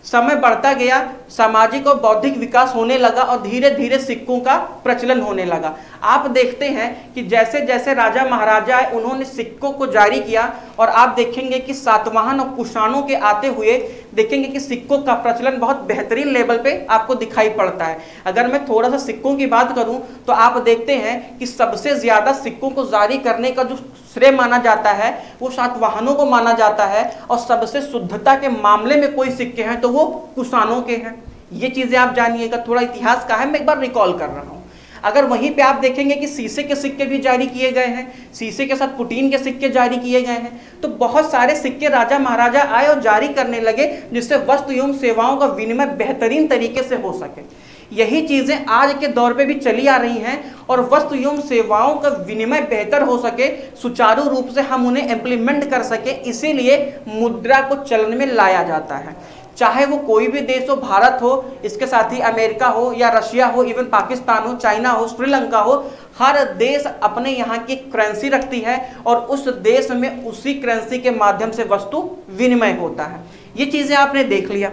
समय बढ़ता गया, सामाजिक और बौद्धिक विकास होने लगा और धीरे धीरे सिक्कों का प्रचलन होने लगा। आप देखते हैं कि जैसे जैसे राजा महाराजा आए उन्होंने सिक्कों को जारी किया और आप देखेंगे कि सातवाहन और कुषाणों के आते हुए देखेंगे कि सिक्कों का प्रचलन बहुत बेहतरीन लेवल पे आपको दिखाई पड़ता है। अगर मैं थोड़ा सा सिक्कों की बात करूं तो आप देखते हैं कि सबसे ज्यादा सिक्कों को जारी करने का जो श्रेय माना जाता है वो सातवाहनों को माना जाता है और सबसे शुद्धता के मामले में कोई सिक्के हैं तो वो कुषाणों के हैं। ये चीजें आप जानिएगा, थोड़ा इतिहास का है, मैं एक बार रिकॉल कर रहा हूं। अगर वहीं पे आप देखेंगे कि शीशे के सिक्के भी जारी किए गए हैं, शीशे के साथ पुटीन के सिक्के जारी किए गए हैं, तो बहुत सारे सिक्के राजा महाराजा आए और जारी करने लगे जिससे वस्तु एवं सेवाओं का विनिमय बेहतरीन तरीके से हो सके। यही चीजें आज के दौर पे भी चली आ रही हैं और वस्तु एवं सेवाओं का विनिमय बेहतर हो सके, सुचारू रूप से हम उन्हें इम्प्लीमेंट कर सके, इसीलिए मुद्रा को चलन में लाया जाता है। चाहे वो कोई भी देश हो, भारत हो, इसके साथ ही अमेरिका हो या रशिया हो, इवन पाकिस्तान हो, चाइना हो, श्रीलंका हो, हर देश अपने यहाँ की करेंसी रखती है और उस देश में उसी करेंसी के माध्यम से वस्तु विनिमय होता है। ये चीजें आपने देख लिया।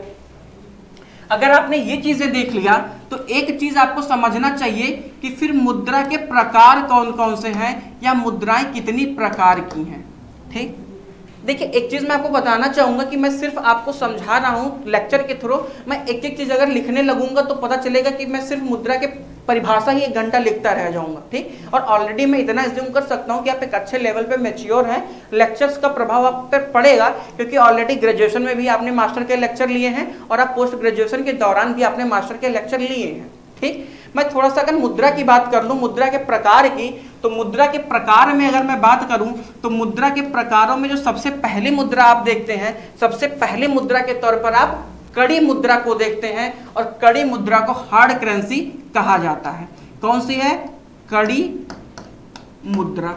अगर आपने ये चीजें देख लिया तो एक चीज आपको समझना चाहिए कि फिर मुद्रा के प्रकार कौन कौन से हैं या मुद्राएं कितनी प्रकार की हैं। ठीक, देखिए एक चीज मैं आपको बताना चाहूंगा कि मैं सिर्फ आपको समझा रहा हूं लेक्चर के थ्रू। मैं एक एक चीज अगर लिखने लगूंगा तो पता चलेगा कि मैं सिर्फ मुद्रा के परिभाषा ही 1 घंटा लिखता रह जाऊंगा। ठीक, और ऑलरेडी मैं इतना एज्यूम कर सकता हूं कि आप एक अच्छे लेवल पे मैच्योर हैं, लेक्चर्स का प्रभाव आप पर पड़ेगा क्योंकि ऑलरेडी ग्रेजुएशन में भी आपने मास्टर के लेक्चर लिए हैं और आप पोस्ट ग्रेजुएशन के दौरान भी आपने मास्टर के लेक्चर लिए हैं। ठीक, मैं थोड़ा सा अगर मुद्रा की बात कर लूं, मुद्रा के प्रकार की, तो मुद्रा के प्रकार में अगर मैं बात करूं तो मुद्रा के प्रकारों में जो सबसे पहली मुद्रा आप देखते हैं, सबसे पहली मुद्रा के तौर पर आप कड़ी मुद्रा को देखते हैं और कड़ी मुद्रा को हार्ड करेंसी कहा जाता है। कौन सी है? कड़ी मुद्रा।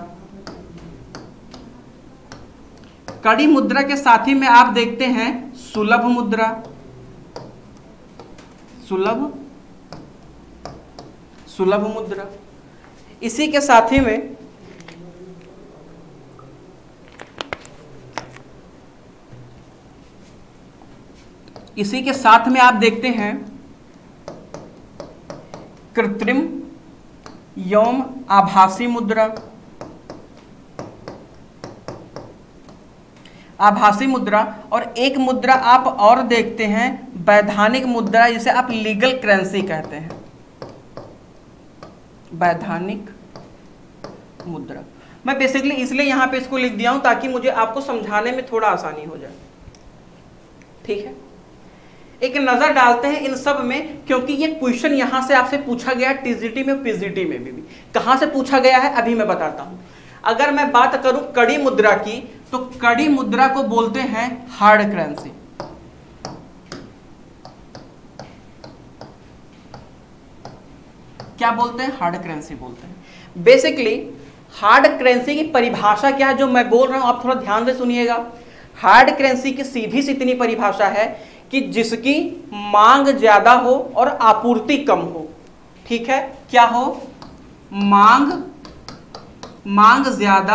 कड़ी मुद्रा के साथ ही में आप देखते हैं सुलभ मुद्रा। सुलभ मुद्रा। इसी के साथ ही में आप देखते हैं कृत्रिम एवं आभासी मुद्रा। आभासी मुद्रा और एक मुद्रा आप और देखते हैं वैधानिक मुद्रा, जिसे आप लीगल करेंसी कहते हैं। वैधानिक मुद्रा मैं बेसिकली इसलिए यहां पे इसको लिख दिया हूं ताकि मुझे आपको समझाने में थोड़ा आसानी हो जाए। ठीक है, एक नजर डालते हैं इन सब में, क्योंकि ये क्वेश्चन यहां से आपसे पूछा गया टीजीटी में, पीजीटी में भी। कहां से पूछा गया है अभी मैं बताता हूं। अगर मैं बात करूं कड़ी मुद्रा की तो कड़ी मुद्रा को बोलते हैं हार्ड करेंसी। क्या बोलते हैं? हार्ड करेंसी बोलते हैं। बेसिकली हार्ड करेंसी की परिभाषा क्या है जो मैं बोल रहा हूं, आप थोड़ा ध्यान से सुनिएगा। हार्ड करेंसी की सीधी सी इतनी परिभाषा है कि जिसकी मांग ज्यादा हो और आपूर्ति कम हो। ठीक है, क्या हो? मांग ज्यादा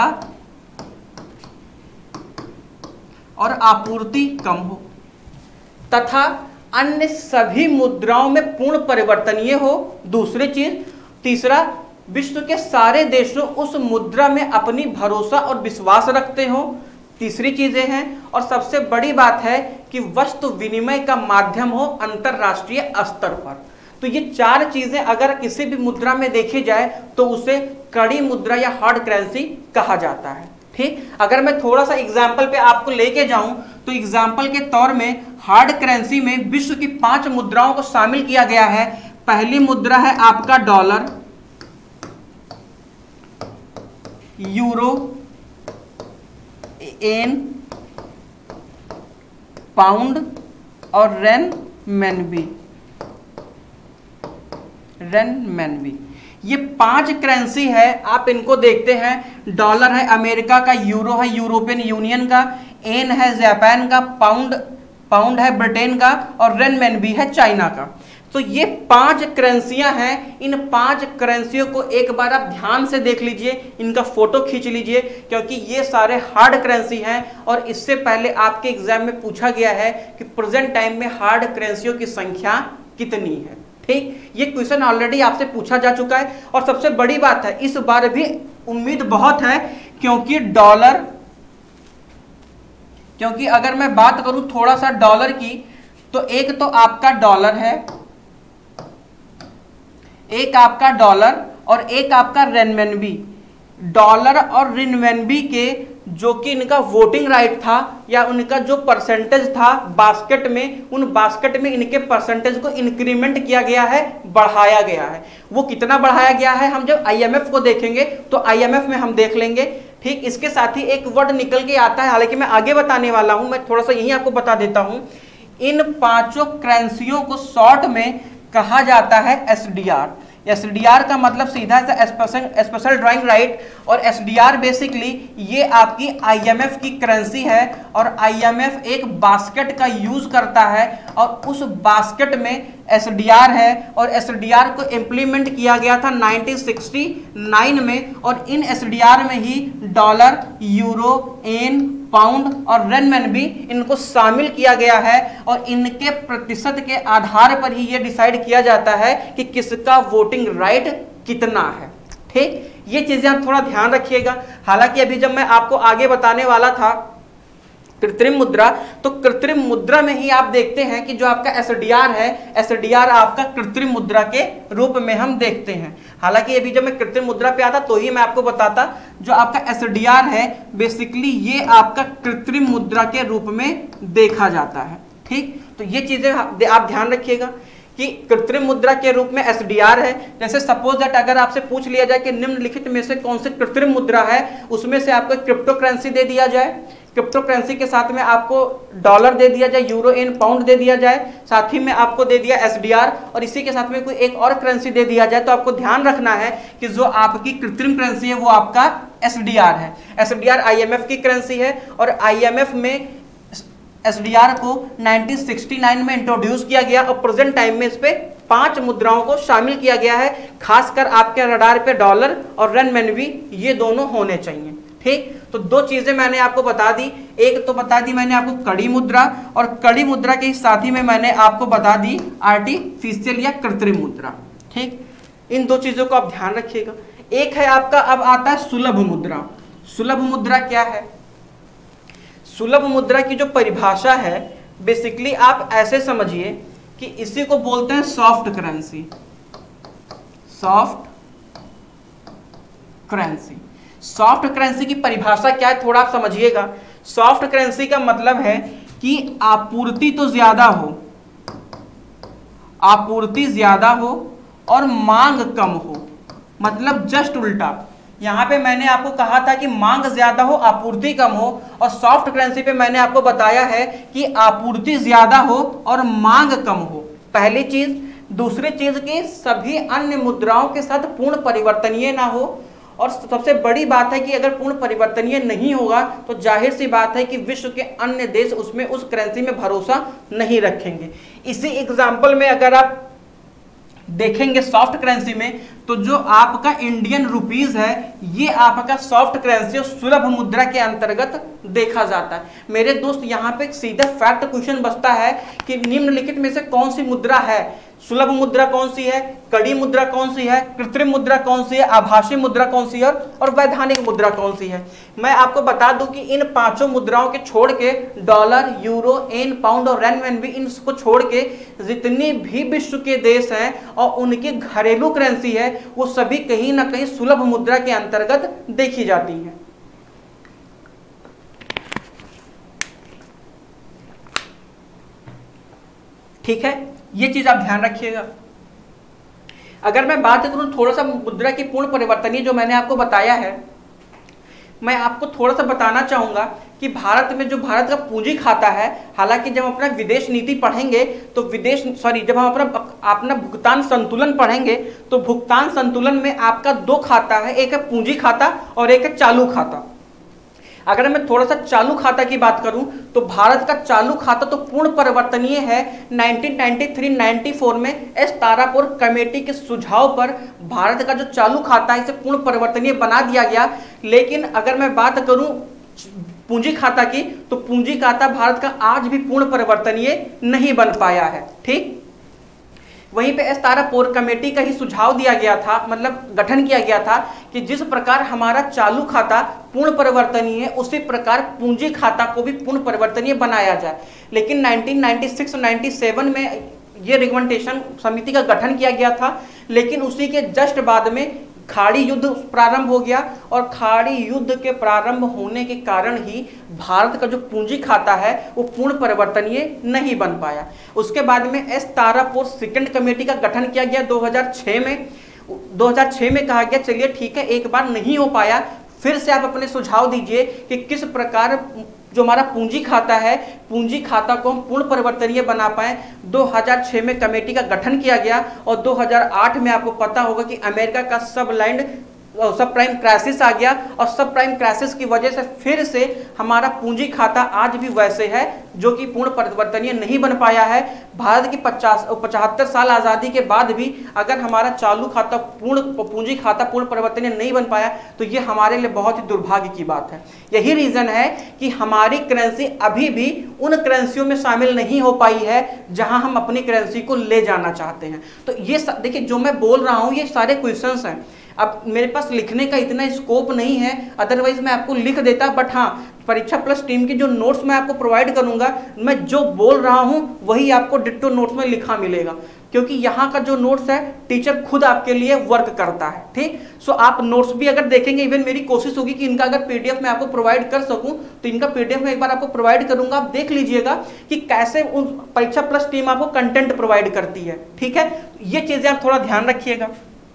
और आपूर्ति कम हो, तथा अन्य सभी मुद्राओं में पूर्ण परिवर्तनीय हो। दूसरी चीज, तीसरा, विश्व के सारे देशों उस मुद्रा में अपनी भरोसा और विश्वास रखते हो। तीसरी चीजें हैं और सबसे बड़ी बात है कि वस्तु विनिमय का माध्यम हो अंतरराष्ट्रीय स्तर पर। तो ये 4 चीजें अगर किसी भी मुद्रा में देखी जाए तो उसे कड़ी मुद्रा या हार्ड करेंसी कहा जाता है। ठीक, अगर मैं थोड़ा सा एग्जाम्पल पे आपको लेके जाऊं तो एग्जाम्पल के तौर में हार्ड करेंसी में विश्व की 5 मुद्राओं को शामिल किया गया है। पहली मुद्रा है आपका डॉलर, यूरो, येन, पाउंड और रेनमिनबी। ये 5 करेंसी है, आप इनको देखते हैं। डॉलर है अमेरिका का, यूरो है यूरोपियन यूनियन का, येन है जापान का, पाउंड है ब्रिटेन का और रेनमिनबी है चाइना का। तो तो ये 5 करेंसियां हैं। इन 5 करेंसियों को एक बार आप ध्यान से देख लीजिए, इनका फोटो खींच लीजिए, क्योंकि ये सारे हार्ड करेंसी हैं और इससे पहले आपके एग्जाम में पूछा गया है कि प्रेजेंट टाइम में हार्ड करेंसियों की संख्या कितनी है। ठीक, ये क्वेश्चन ऑलरेडी आपसे पूछा जा चुका है। और सबसे बड़ी बात है, इस बार भी उम्मीद बहुत है, क्योंकि डॉलर, क्योंकि अगर मैं बात करूं थोड़ा सा डॉलर की, तो एक तो आपका डॉलर है, एक आपका डॉलर और एक आपका रेनमेनबी। डॉलर और रेनमेनबी के जो कि इनका वोटिंग राइट था या उनका जो परसेंटेज था बास्केट में, उन बास्केट में इनके परसेंटेज को इंक्रीमेंट किया गया है, बढ़ाया गया है। वो कितना बढ़ाया गया है हम जब आईएमएफ को देखेंगे तो आईएमएफ में हम देख लेंगे। ठीक, इसके साथ ही एक वर्ड निकल के आता है, हालांकि मैं आगे बताने वाला हूं, मैं थोड़ा सा यही आपको बता देता हूं। इन 5 करेंसियों को शॉर्ट में कहा जाता है एसडीआर। एसडीआर का मतलब सीधा सा स्पेशल ड्राइंग राइट, और एसडीआर बेसिकली ये आपकी आईएमएफ की करेंसी है और आईएमएफ एक बास्केट का यूज करता है और उस बास्केट में एसडीआर है। और एसडीआर को इम्प्लीमेंट किया गया था 1969 में, और इन एसडीआर में ही डॉलर, यूरो, येन, पाउंड और रेनमेनबी इनको शामिल किया गया है और इनके प्रतिशत के आधार पर ही ये डिसाइड किया जाता है कि किसका वोटिंग राइट कितना है। ठीक, ये चीजें आप थोड़ा ध्यान रखिएगा। हालांकि अभी जब मैं आपको आगे बताने वाला था कृत्रिम मुद्रा, तो कृत्रिम मुद्रा में ही आप देखते हैं कि जो आपका एसडीआर है, एसडीआर आपका कृत्रिम मुद्रा के रूप में हम देखते हैं। हालांकि अभी जब मैं कृत्रिम मुद्रा पे आता तो ही मैं आपको बताता, जो आपका एसडीआर है बेसिकली ये आपका कृत्रिम मुद्रा के रूप में देखा जाता है। ठीक, तो ये चीजें आप ध्यान रखिएगा कि कृत्रिम मुद्रा के रूप में एसडीआर है। जैसे सपोज दैट अगर आपसे पूछ लिया जाए कि निम्नलिखित में से कौन सी कृत्रिम मुद्रा है, उसमें से आपको क्रिप्टो करेंसी दे दिया जाए, क्रिप्टो करेंसी के साथ में आपको डॉलर दे दिया जाए, यूरो, येन, पाउंड दे दिया जाए, साथ ही में आपको दे दिया एसडीआर, और इसी के साथ में कोई एक और करेंसी दे दिया जाए, तो आपको ध्यान रखना है कि जो आपकी कृत्रिम करेंसी है वो आपका एसडीआर है। एसडीआर आईएमएफ की करेंसी है और आईएमएफ में एसडीआर को 1969 में इंट्रोड्यूस किया गया और प्रेजेंट टाइम में इस पे 5 मुद्राओं को शामिल किया गया है। खासकर आपके रडार पे डॉलर और रेनमेनबी ये दोनों होने चाहिए। ठीक, तो 2 चीजें मैंने आपको बता दी। एक तो बता दी मैंने आपको कड़ी मुद्रा, और कड़ी मुद्रा के साथ ही में मैंने आपको बता दी आर्टिफिशियल या कृत्रिम मुद्रा। ठीक, इन 2 चीजों को आप ध्यान रखिएगा। एक है आपका, अब आता है सुलभ मुद्रा। सुलभ मुद्रा क्या है? सुलभ मुद्रा की जो परिभाषा है बेसिकली आप ऐसे समझिए कि इसी को बोलते हैं soft currency. Soft currency, soft currency की परिभाषा क्या है थोड़ा आप समझिएगा। सॉफ्ट करेंसी का मतलब है कि आपूर्ति तो ज्यादा हो, आपूर्ति ज्यादा हो और मांग कम हो, मतलब जस्ट उल्टा। यहां पे मैंने आपको कहा था कि मांग ज्यादा हो आपूर्ति कम हो, और सॉफ्ट करेंसी पे मैंने आपको बताया है कि आपूर्ति ज्यादा हो और मांग कम हो, पहली चीज। दूसरी चीज कि सभी अन्य मुद्राओं के साथ पूर्ण परिवर्तनीय ना हो, और सबसे बड़ी बात है कि अगर पूर्ण परिवर्तनीय नहीं होगा तो जाहिर सी बात है कि विश्व के अन्य देश उसमें उस करेंसी में भरोसा नहीं रखेंगे। इसी एग्जाम्पल में अगर आप देखेंगे सॉफ्ट करेंसी में, तो जो आपका इंडियन रुपीज है ये आपका सॉफ्ट करेंसी और सुलभ मुद्रा के अंतर्गत देखा जाता है। मेरे दोस्त यहाँ पे सीधा फैक्ट क्वेश्चन बचता है कि निम्नलिखित में से कौन सी मुद्रा है, सुलभ मुद्रा कौन सी है, कड़ी मुद्रा कौन सी है, कृत्रिम मुद्रा कौन सी है, आभासी मुद्रा कौन सी है और वैधानिक मुद्रा कौन सी है। मैं आपको बता दूं कि इन 5 मुद्राओं के छोड़ के डॉलर, यूरो, येन, पाउंड और रेनमेनबी, इनको छोड़ के जितनी भी विश्व के देश हैं और उनकी घरेलू करेंसी है वो सभी कहीं ना कहीं सुलभ मुद्रा के अंतर्गत देखी जाती हैं। ठीक है, ये चीज आप ध्यान रखिएगा। अगर मैं बात करूं थोड़ा सा मुद्रा की पूर्ण परिवर्तनीय जो मैंने आपको बताया है, मैं आपको थोड़ा सा बताना चाहूंगा कि भारत में जो भारत का पूंजी खाता है, हालांकि जब हम अपना विदेश नीति पढ़ेंगे तो जब हम अपना भुगतान संतुलन पढ़ेंगे तो भुगतान संतुलन में आपका 2 खाता है, एक है पूंजी खाता और एक है चालू खाता। अगर मैं थोड़ा सा चालू खाता की बात करूं तो भारत का चालू खाता तो पूर्ण परिवर्तनीय है। 1993-94 में एस तारापुर कमेटी के सुझाव पर भारत का जो चालू खाता है इसे पूर्ण परिवर्तनीय बना दिया गया। लेकिन अगर मैं बात करूं पूंजी खाता की तो पूंजी खाता भारत का आज भी पूर्ण परिवर्तनीय नहीं बन पाया है। ठीक, वहीं पे एस तारापुर कमेटी का ही सुझाव दिया गया था, मतलब गठन किया गया था कि जिस प्रकार हमारा चालू खाता पूर्ण परिवर्तनीय है उसी प्रकार पूंजी खाता को भी पूर्ण परिवर्तनीय बनाया जाए। लेकिन 1996-97 में ये रिकमेंडेशन समिति का गठन किया गया था, लेकिन उसी के जस्ट बाद में खाड़ी युद्ध प्रारंभ हो गया और खाड़ी युद्ध के प्रारंभ होने के कारण ही भारत का जो पूंजी खाता है वो पूर्ण परिवर्तनीय नहीं बन पाया। उसके बाद में एस तारापुर सेकंड कमेटी का गठन किया गया 2006 में। 2006 में कहा गया चलिए ठीक है, एक बार नहीं हो पाया, फिर से आप अपने सुझाव दीजिए कि किस प्रकार जो हमारा पूंजी खाता है पूंजी खाता को हम पूर्ण परिवर्तनीय बना पाए। 2006 में कमेटी का गठन किया गया और 2008 में आपको पता होगा कि अमेरिका का सब प्राइम क्राइसिस आ गया और सब प्राइम क्राइसिस की वजह से फिर से हमारा पूंजी खाता आज भी वैसे है जो कि पूर्ण परिवर्तनीय नहीं बन पाया है। भारत की 75 साल आज़ादी के बाद भी अगर हमारा चालू खाता पूंजी खाता पूर्ण परिवर्तनीय नहीं बन पाया तो ये हमारे लिए बहुत ही दुर्भाग्य की बात है। यही रीज़न है कि हमारी करेंसी अभी भी उन करेंसियों में शामिल नहीं हो पाई है जहां हम अपनी करेंसी को ले जाना चाहते हैं। तो ये देखिए जो मैं बोल रहा हूँ ये सारे क्वेश्चंस हैं। अब मेरे पास लिखने का इतना स्कोप नहीं है, अदरवाइज मैं आपको लिख देता, बट हाँ परीक्षा प्लस टीम की जो नोट्स मैं आपको प्रोवाइड करूंगा, मैं जो बोल रहा हूं वही आपको डिट्टो नोट्स में लिखा मिलेगा, क्योंकि यहाँ का जो नोट्स है टीचर खुद आपके लिए वर्क करता है। ठीक, सो आप नोट्स भी अगर देखेंगे, इवन मेरी कोशिश होगी कि इनका अगर पीडीएफ मैं आपको प्रोवाइड कर सकूं तो इनका पीडीएफ मैं एक बार आपको प्रोवाइड करूंगा, आप देख लीजिएगा कि कैसे परीक्षा प्लस टीम आपको कंटेंट प्रोवाइड करती है। ठीक है, ये चीजें आप थोड़ा ध्यान रखिएगा।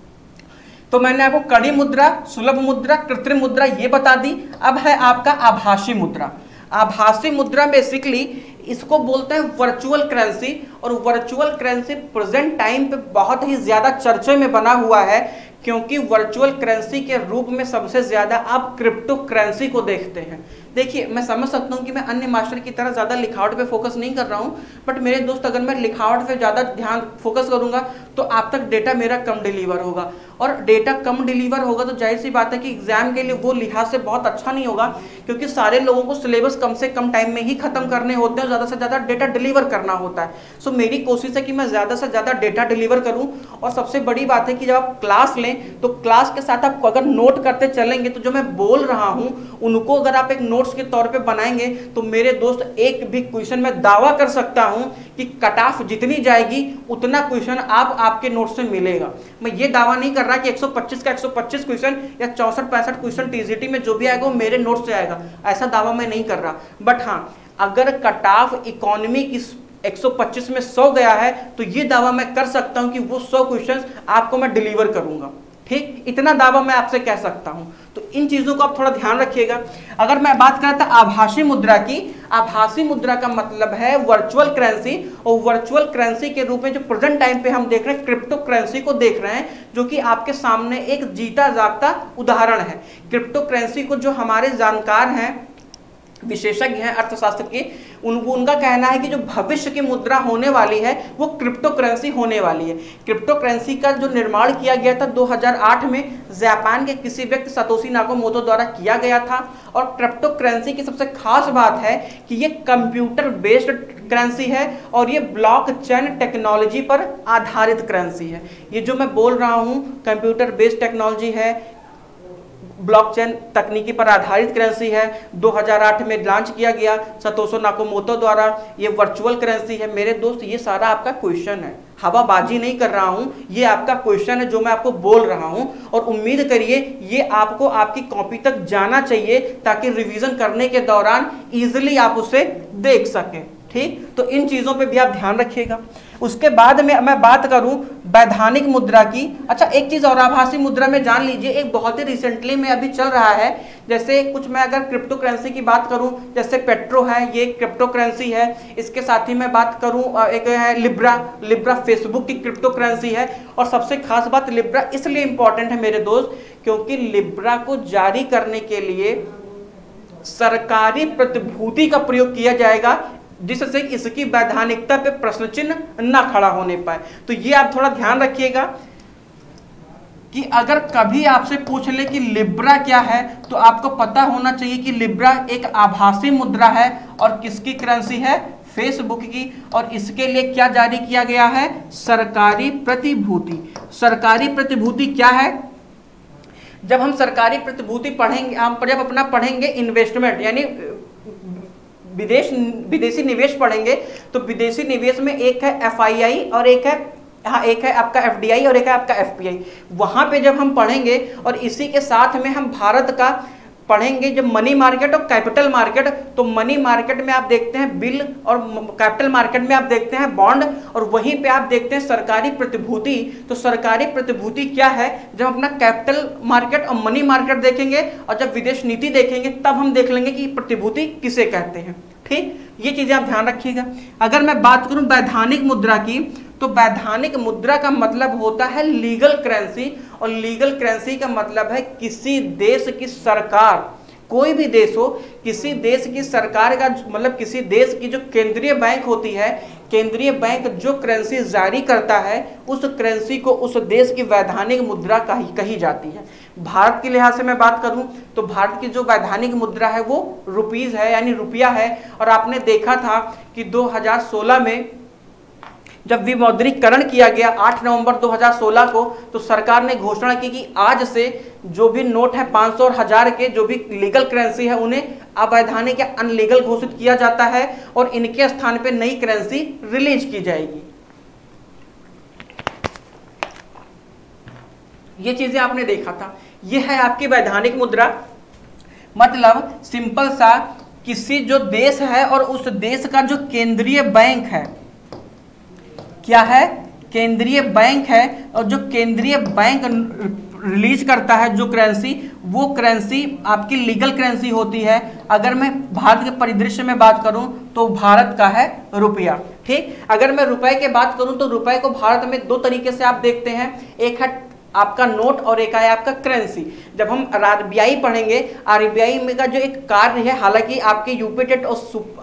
तो मैंने आपको कड़ी मुद्रा, सुलभ मुद्रा, कृत्रिम मुद्रा ये बता दी। अब है आपका आभासी मुद्रा। आभासी मुद्रा बेसिकली इसको बोलते हैं वर्चुअल करेंसी, और वर्चुअल करेंसी प्रेजेंट टाइम पे बहुत ही ज़्यादा चर्चे में बना हुआ है, क्योंकि वर्चुअल करेंसी के रूप में सबसे ज़्यादा आप क्रिप्टो करेंसी को देखते हैं। देखिए मैं समझ सकता हूँ कि मैं अन्य मास्टर की तरह ज़्यादा लिखावट पे फोकस नहीं कर रहा हूँ, बट मेरे दोस्त अगर मैं लिखावट पे ज़्यादा ध्यान फोकस करूँगा तो आप तक डेटा मेरा कम डिलीवर होगा, और डेटा कम डिलीवर होगा तो जाहिर सी बात है कि एग्जाम के लिए वो लिहाज से बहुत अच्छा नहीं होगा, क्योंकि सारे लोगों को सिलेबस कम से कम टाइम में ही खत्म करने होते हैं, ज़्यादा से ज़्यादा डेटा डिलीवर करना होता है। सो मेरी कोशिश है कि मैं ज़्यादा से ज़्यादा डेटा डिलीवर करूँ। और सबसे बड़ी बात है कि जब आप क्लास लें तो क्लास के साथ आप अगर नोट करते चलेंगे तो जो मैं बोल रहा हूँ उनको अगर आप एक नोट्स के तौर पे बनाएंगे तो मेरे दोस्त एक भी क्वेश्चन में दावा कर सकता हूं कि कट ऑफ जितनी जाएगी उतना क्वेश्चन आपके नोट्स से मिलेगा। मैं ये दावा नहीं कर रहा कि 125 का 125 क्वेश्चन या 64-65 क्वेश्चन टीजीटी में जो भी आएगा वो मेरे नोट्स से आएगा, ऐसा दावा मैं नहीं कर रहा। बट हाँ, अगर कट ऑफ इकोनॉमी की 125 में 100 गया है तो ये दावा मैं कर सकता हूं कि वो 100 क्वेश्चन आपको मैं डिलीवर करूंगा। ठीक, इतना दावा मैं आपसे कह सकता हूं। तो इन चीजों को आप थोड़ा ध्यान रखिएगा। अगर मैं बात करता आभासी मुद्रा की, आभासी मुद्रा का मतलब है वर्चुअल करेंसी, और वर्चुअल करेंसी के रूप में जो प्रेजेंट टाइम पे हम देख रहे हैं क्रिप्टो करेंसी को देख रहे हैं, जो कि आपके सामने एक जीता जागता उदाहरण है। क्रिप्टो करेंसी को जो हमारे जानकार हैं, विशेषज्ञ हैं अर्थशास्त्र के, उनका कहना है कि जो भविष्य की मुद्रा होने वाली है वो क्रिप्टो करेंसी होने वाली है। क्रिप्टो करेंसी का जो निर्माण किया गया था 2008 में जापान के किसी व्यक्ति सतोशी नाकामोटो द्वारा किया गया था। और क्रिप्टो करेंसी की सबसे खास बात है कि ये कंप्यूटर बेस्ड करेंसी है और ये ब्लॉकचेन टेक्नोलॉजी पर आधारित करेंसी है। ये जो मैं बोल रहा हूँ कंप्यूटर बेस्ड टेक्नोलॉजी है, ब्लॉकचेन तकनीकी पर आधारित करेंसी है। 2008 में लॉन्च किया गया सतोशी नाकामोटो द्वारा। ये वर्चुअल करेंसी है। मेरे दोस्त ये सारा आपका क्वेश्चन है, हवाबाजी नहीं कर रहा हूं, ये आपका क्वेश्चन है जो मैं आपको बोल रहा हूं, और उम्मीद करिए ये आपको आपकी कॉपी तक जाना चाहिए ताकि रिवीजन करने के दौरान इजीली आप उसे देख सकें। ठीक, तो इन चीज़ों पे भी आप ध्यान रखिएगा। उसके बाद में मैं बात करूं वैधानिक मुद्रा की। अच्छा, एक चीज़ और आभासी मुद्रा में जान लीजिए, एक बहुत ही रिसेंटली में अभी चल रहा है, जैसे कुछ मैं अगर क्रिप्टो करेंसी की बात करूं, जैसे पेट्रो है, ये क्रिप्टो करेंसी है। इसके साथ ही मैं बात करूं एक है लिब्रा फेसबुक की क्रिप्टो करेंसी है। और सबसे खास बात, लिब्रा इसलिए इंपॉर्टेंट है मेरे दोस्त क्योंकि लिब्रा को जारी करने के लिए सरकारी प्रतिभूति का प्रयोग किया जाएगा जिससे इसकी वैधानिकता पे प्रश्न चिन्ह न खड़ा होने पाए। तो ये आप थोड़ा ध्यान रखिएगा कि अगर कभी आपसे पूछ ले कि लिब्रा क्या है, तो आपको पता होना चाहिए कि लिब्रा एक आभासी मुद्रा है और किसकी करेंसी है, फेसबुक की, और इसके लिए क्या जारी किया गया है, सरकारी प्रतिभूति। सरकारी प्रतिभूति क्या है? जब हम सरकारी प्रतिभूति पढ़ेंगे, हम जब अपना पढ़ेंगे इन्वेस्टमेंट यानी विदेशी निवेश पढ़ेंगे, तो विदेशी निवेश में एक है FII और एक है आपका FDI और एक है आपका FPI। वहां पे जब हम पढ़ेंगे और इसी के साथ में हम भारत का पढ़ेंगे जब मनी मार्केट और कैपिटल मार्केट, तो मनी मार्केट में आप देखते हैं बिल और कैपिटल मार्केट में आप देखते हैं बॉन्ड, और वहीं पे आप देखते हैं सरकारी प्रतिभूति। तो सरकारी प्रतिभूति क्या है? जब अपना कैपिटल मार्केट और मनी मार्केट देखेंगे और जब विदेश नीति देखेंगे तब हम देख लेंगे कि प्रतिभूति किसे कहते हैं। ठीक, ये चीजें आप ध्यान रखिएगा। अगर मैं बात करूं वैधानिक मुद्रा की, तो वैधानिक मुद्रा का मतलब होता है लीगल करेंसी, और लीगल करेंसी का मतलब है किसी देश की सरकार, कोई भी देश हो, किसी देश की सरकार का मतलब किसी देश की जो केंद्रीय बैंक होती है, केंद्रीय बैंक जो करेंसी जारी करता है उस करेंसी को उस देश की वैधानिक मुद्रा कही जाती है। भारत के लिहाज से मैं बात करूं तो भारत की जो वैधानिक मुद्रा है वो रुपीज है यानी रुपया है। और आपने देखा था कि 2016 में जब विमौद्रीकरण किया गया 8 नवंबर 2016 को, तो सरकार ने घोषणा की कि आज से जो भी नोट है 500 और 1000 के जो भी लीगल करेंसी है उन्हें अवैधानिक या अनलीगल घोषित किया जाता है और इनके स्थान पे नई करेंसी रिलीज की जाएगी। ये चीजें आपने देखा था। ये है आपकी वैधानिक मुद्रा, मतलब सिंपल सा किसी जो देश है और उस देश का जो केंद्रीय बैंक है, क्या है, केंद्रीय बैंक है, और जो केंद्रीय बैंक रिलीज करता है जो करेंसी, वो करेंसी आपकी लीगल करेंसी होती है। अगर मैं भारत के परिदृश्य में बात करूं तो भारत का है रुपया। ठीक, अगर मैं रुपए की बात करूं तो रुपए को भारत में दो तरीके से आप देखते हैं, एक है आपका नोट और एक है आपका करेंसी। जब हम RBI पढ़ेंगे, RBI में का जो एक कार्य है, हालांकि आपके यूपी टेट और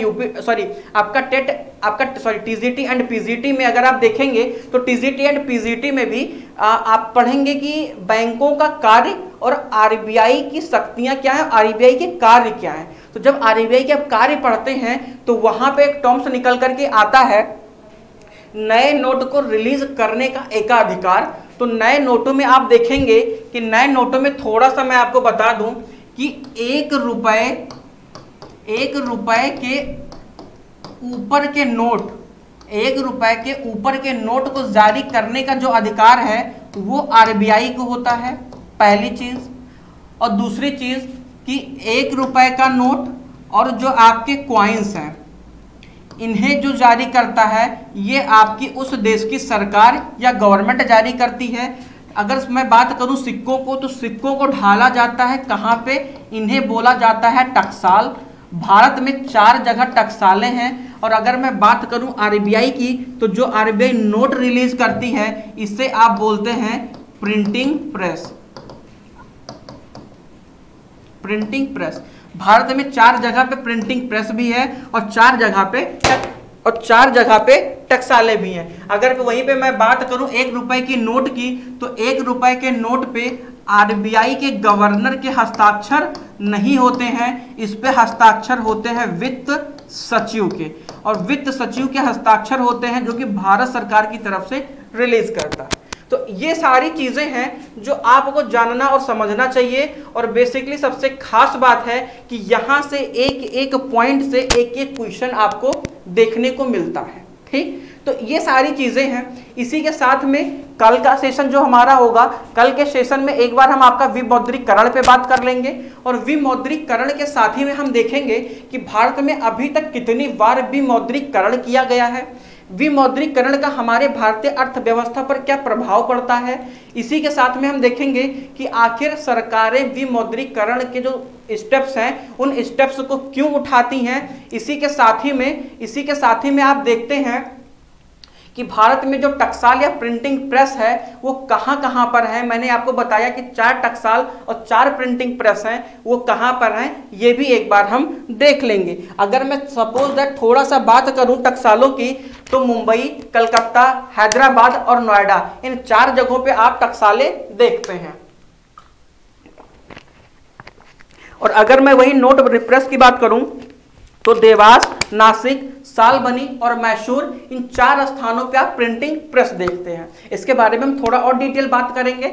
आपका TGT एंड PGT में अगर आप देखेंगे तो TGT एंड PGT में भी आप पढ़ेंगे कि बैंकों का कार्य और RBI की शक्तियां क्या है, RBI के कार्य क्या है। तो जब RBI के आप कार्य पढ़ते हैं तो वहां पे एक टर्म्स निकल करके आता है नए नोट को रिलीज करने का एकाधिकार। तो नए नोटों में आप देखेंगे कि नए नोटों में थोड़ा सा मैं आपको बता दूं कि 1 रुपए के ऊपर के नोट, 1 रुपए के ऊपर के नोट को जारी करने का जो अधिकार है वो RBI को होता है, पहली चीज। और दूसरी चीज कि 1 रुपए का नोट और जो आपके कॉइन्स हैं इन्हें जो जारी करता है ये आपकी उस देश की सरकार या गवर्नमेंट जारी करती है। अगर मैं बात करूं सिक्कों को, तो सिक्कों को ढाला जाता है कहां पे, इन्हें बोला जाता है टकसाल। भारत में 4 जगह टकसालें हैं। और अगर मैं बात करूं RBI की, तो जो RBI नोट रिलीज करती है इसे आप बोलते हैं printing press. Printing press, Bharat में 4 जगह पे प्रिंटिंग प्रेस भी है और 4 जगह पे टकसालें भी हैं। अगर वहीं पे मैं बात करूं 1 रुपए की नोट की, तो 1 रुपए के नोट पे RBI के गवर्नर के हस्ताक्षर नहीं होते हैं, इस पे हस्ताक्षर होते हैं वित्त सचिव के, और वित्त सचिव के हस्ताक्षर होते हैं जो कि भारत सरकार की तरफ से रिलीज करता है। तो ये सारी चीजें हैं जो आपको जानना और समझना चाहिए। और बेसिकली सबसे खास बात है कि यहां से एक एक पॉइंट से एक एक क्वेश्चन आपको देखने को मिलता है। ठीक, तो ये सारी चीजें हैं। इसी के साथ में कल का सेशन जो हमारा होगा, कल के सेशन में एक बार हम आपका विमौद्रीकरण पे बात कर लेंगे, और विमौद्रीकरण के साथ ही में हम देखेंगे कि भारत में अभी तक कितनी बार विमौद्रीकरण किया गया है, विमौद्रीकरण का हमारे भारतीय अर्थव्यवस्था पर क्या प्रभाव पड़ता है। इसी के साथ में हम देखेंगे कि आखिर सरकारें विमौद्रीकरण के जो स्टेप्स हैं उन स्टेप्स को क्यों उठाती हैं। इसी के साथ ही में आप देखते हैं कि भारत में जो टकसाल या प्रिंटिंग प्रेस है वो कहाँ कहाँ पर है। मैंने आपको बताया कि 4 टकसाल और 4 प्रिंटिंग प्रेस हैं, वो कहाँ पर हैं ये भी एक बार हम देख लेंगे। अगर मैं सपोज दैट थोड़ा सा बात करूं टकसालों की, तो मुंबई, कलकत्ता, हैदराबाद और नोएडा, इन 4 जगहों पे आप टकसालें देखते हैं। और अगर मैं वही नोट प्रेस की बात करूं तो देवास, नासिक, सालबनी और मैसूर, इन 4 स्थानों पे आप प्रिंटिंग प्रेस देखते हैं। इसके बारे में हम थोड़ा और डिटेल बात करेंगे।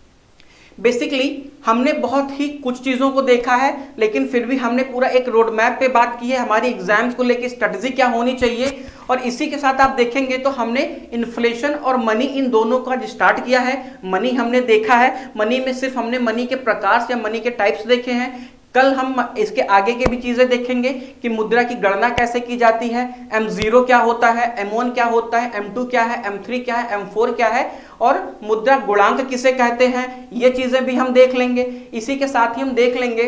बेसिकली हमने बहुत ही कुछ चीज़ों को देखा है, लेकिन फिर भी हमने पूरा एक रोड मैप पे बात की है, हमारी एग्जाम्स को लेकर स्ट्रेटजी क्या होनी चाहिए। और इसी के साथ आप देखेंगे तो हमने इन्फ्लेशन और मनी इन दोनों का स्टार्ट किया है। मनी हमने देखा है, मनी में सिर्फ हमने मनी के प्रकार या मनी के टाइप्स देखे हैं। कल हम इसके आगे के भी चीजें देखेंगे कि मुद्रा की गणना कैसे की जाती है, M0 क्या होता है, M1 क्या होता है, M2 क्या है, M3 क्या है, M4 क्या है, और मुद्रा गुणांक किसे कहते हैं, ये चीजें भी हम देख लेंगे। इसी के साथ ही हम देख लेंगे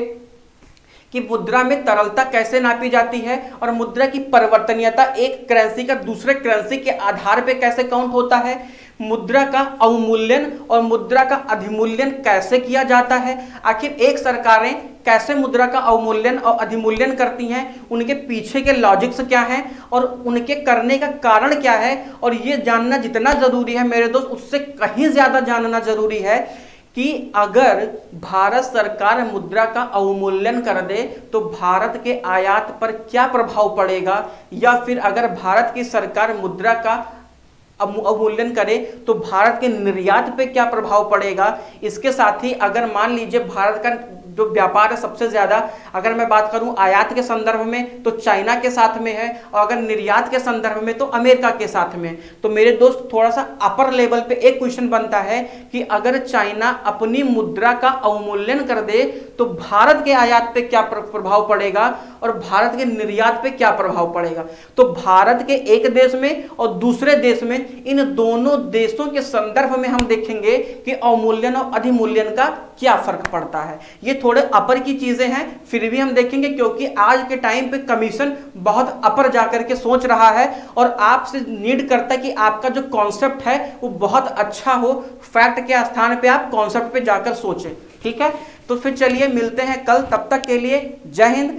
कि मुद्रा में तरलता कैसे नापी जाती है और मुद्रा की परिवर्तनीयता एक करेंसी का दूसरे करेंसी के आधार पे कैसे काउंट होता है, मुद्रा का अवमूल्यन और मुद्रा का अधिमूल्यन कैसे किया जाता है, आखिर एक सरकारें कैसे मुद्रा का अवमूल्यन और अधिमूल्यन करती हैं, उनके पीछे के लॉजिक्स क्या हैं और उनके करने का कारण क्या है। और ये जानना जितना जरूरी है मेरे दोस्त, उससे कहीं ज्यादा जानना जरूरी है कि अगर भारत सरकार मुद्रा का अवमूल्यन कर दे तो भारत के आयात पर क्या प्रभाव पड़ेगा, या फिर अगर भारत की सरकार मुद्रा का अवमूल्यन करे तो भारत के निर्यात पे क्या प्रभाव पड़ेगा। इसके साथ ही अगर मान लीजिए भारत का जो व्यापार है सबसे ज्यादा, अगर मैं बात करूं आयात के संदर्भ में तो चाइना के साथ में है, और अगर निर्यात के संदर्भ में तो अमेरिका के साथ में। तो मेरे दोस्त थोड़ा सा अपर लेवल पे एक क्वेश्चन बनता है कि अगर चाइना अपनी मुद्रा का अवमूल्यन कर दे तो भारत के आयात पे क्या प्रभाव पड़ेगा और भारत के निर्यात पे क्या प्रभाव पड़ेगा। तो भारत के एक देश में और दूसरे देश में, इन दोनों देशों के संदर्भ में हम देखेंगे कि अवमूल्यन और अधिमूल्यन का क्या फर्क पड़ता है। ये थोड़े अपर की चीजें हैं, फिर भी हम देखेंगे क्योंकि आज के टाइम पे कमीशन बहुत अपर जाकर के सोच रहा है और आपसे नीड करता है कि आपका जो कॉन्सेप्ट है वो बहुत अच्छा हो, फैक्ट के स्थान पे आप कॉन्सेप्ट पे जाकर सोचें। ठीक है, तो फिर चलिए मिलते हैं कल, तब तक के लिए जय हिंद।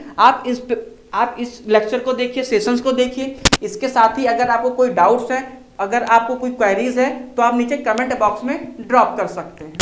आप इस लेक्चर को देखिए, सेशंस को देखिए। इसके साथ ही अगर आपको कोई डाउट्स है, अगर आपको कोई क्वेरीज है तो आप नीचे कमेंट बॉक्स में ड्रॉप कर सकते हैं।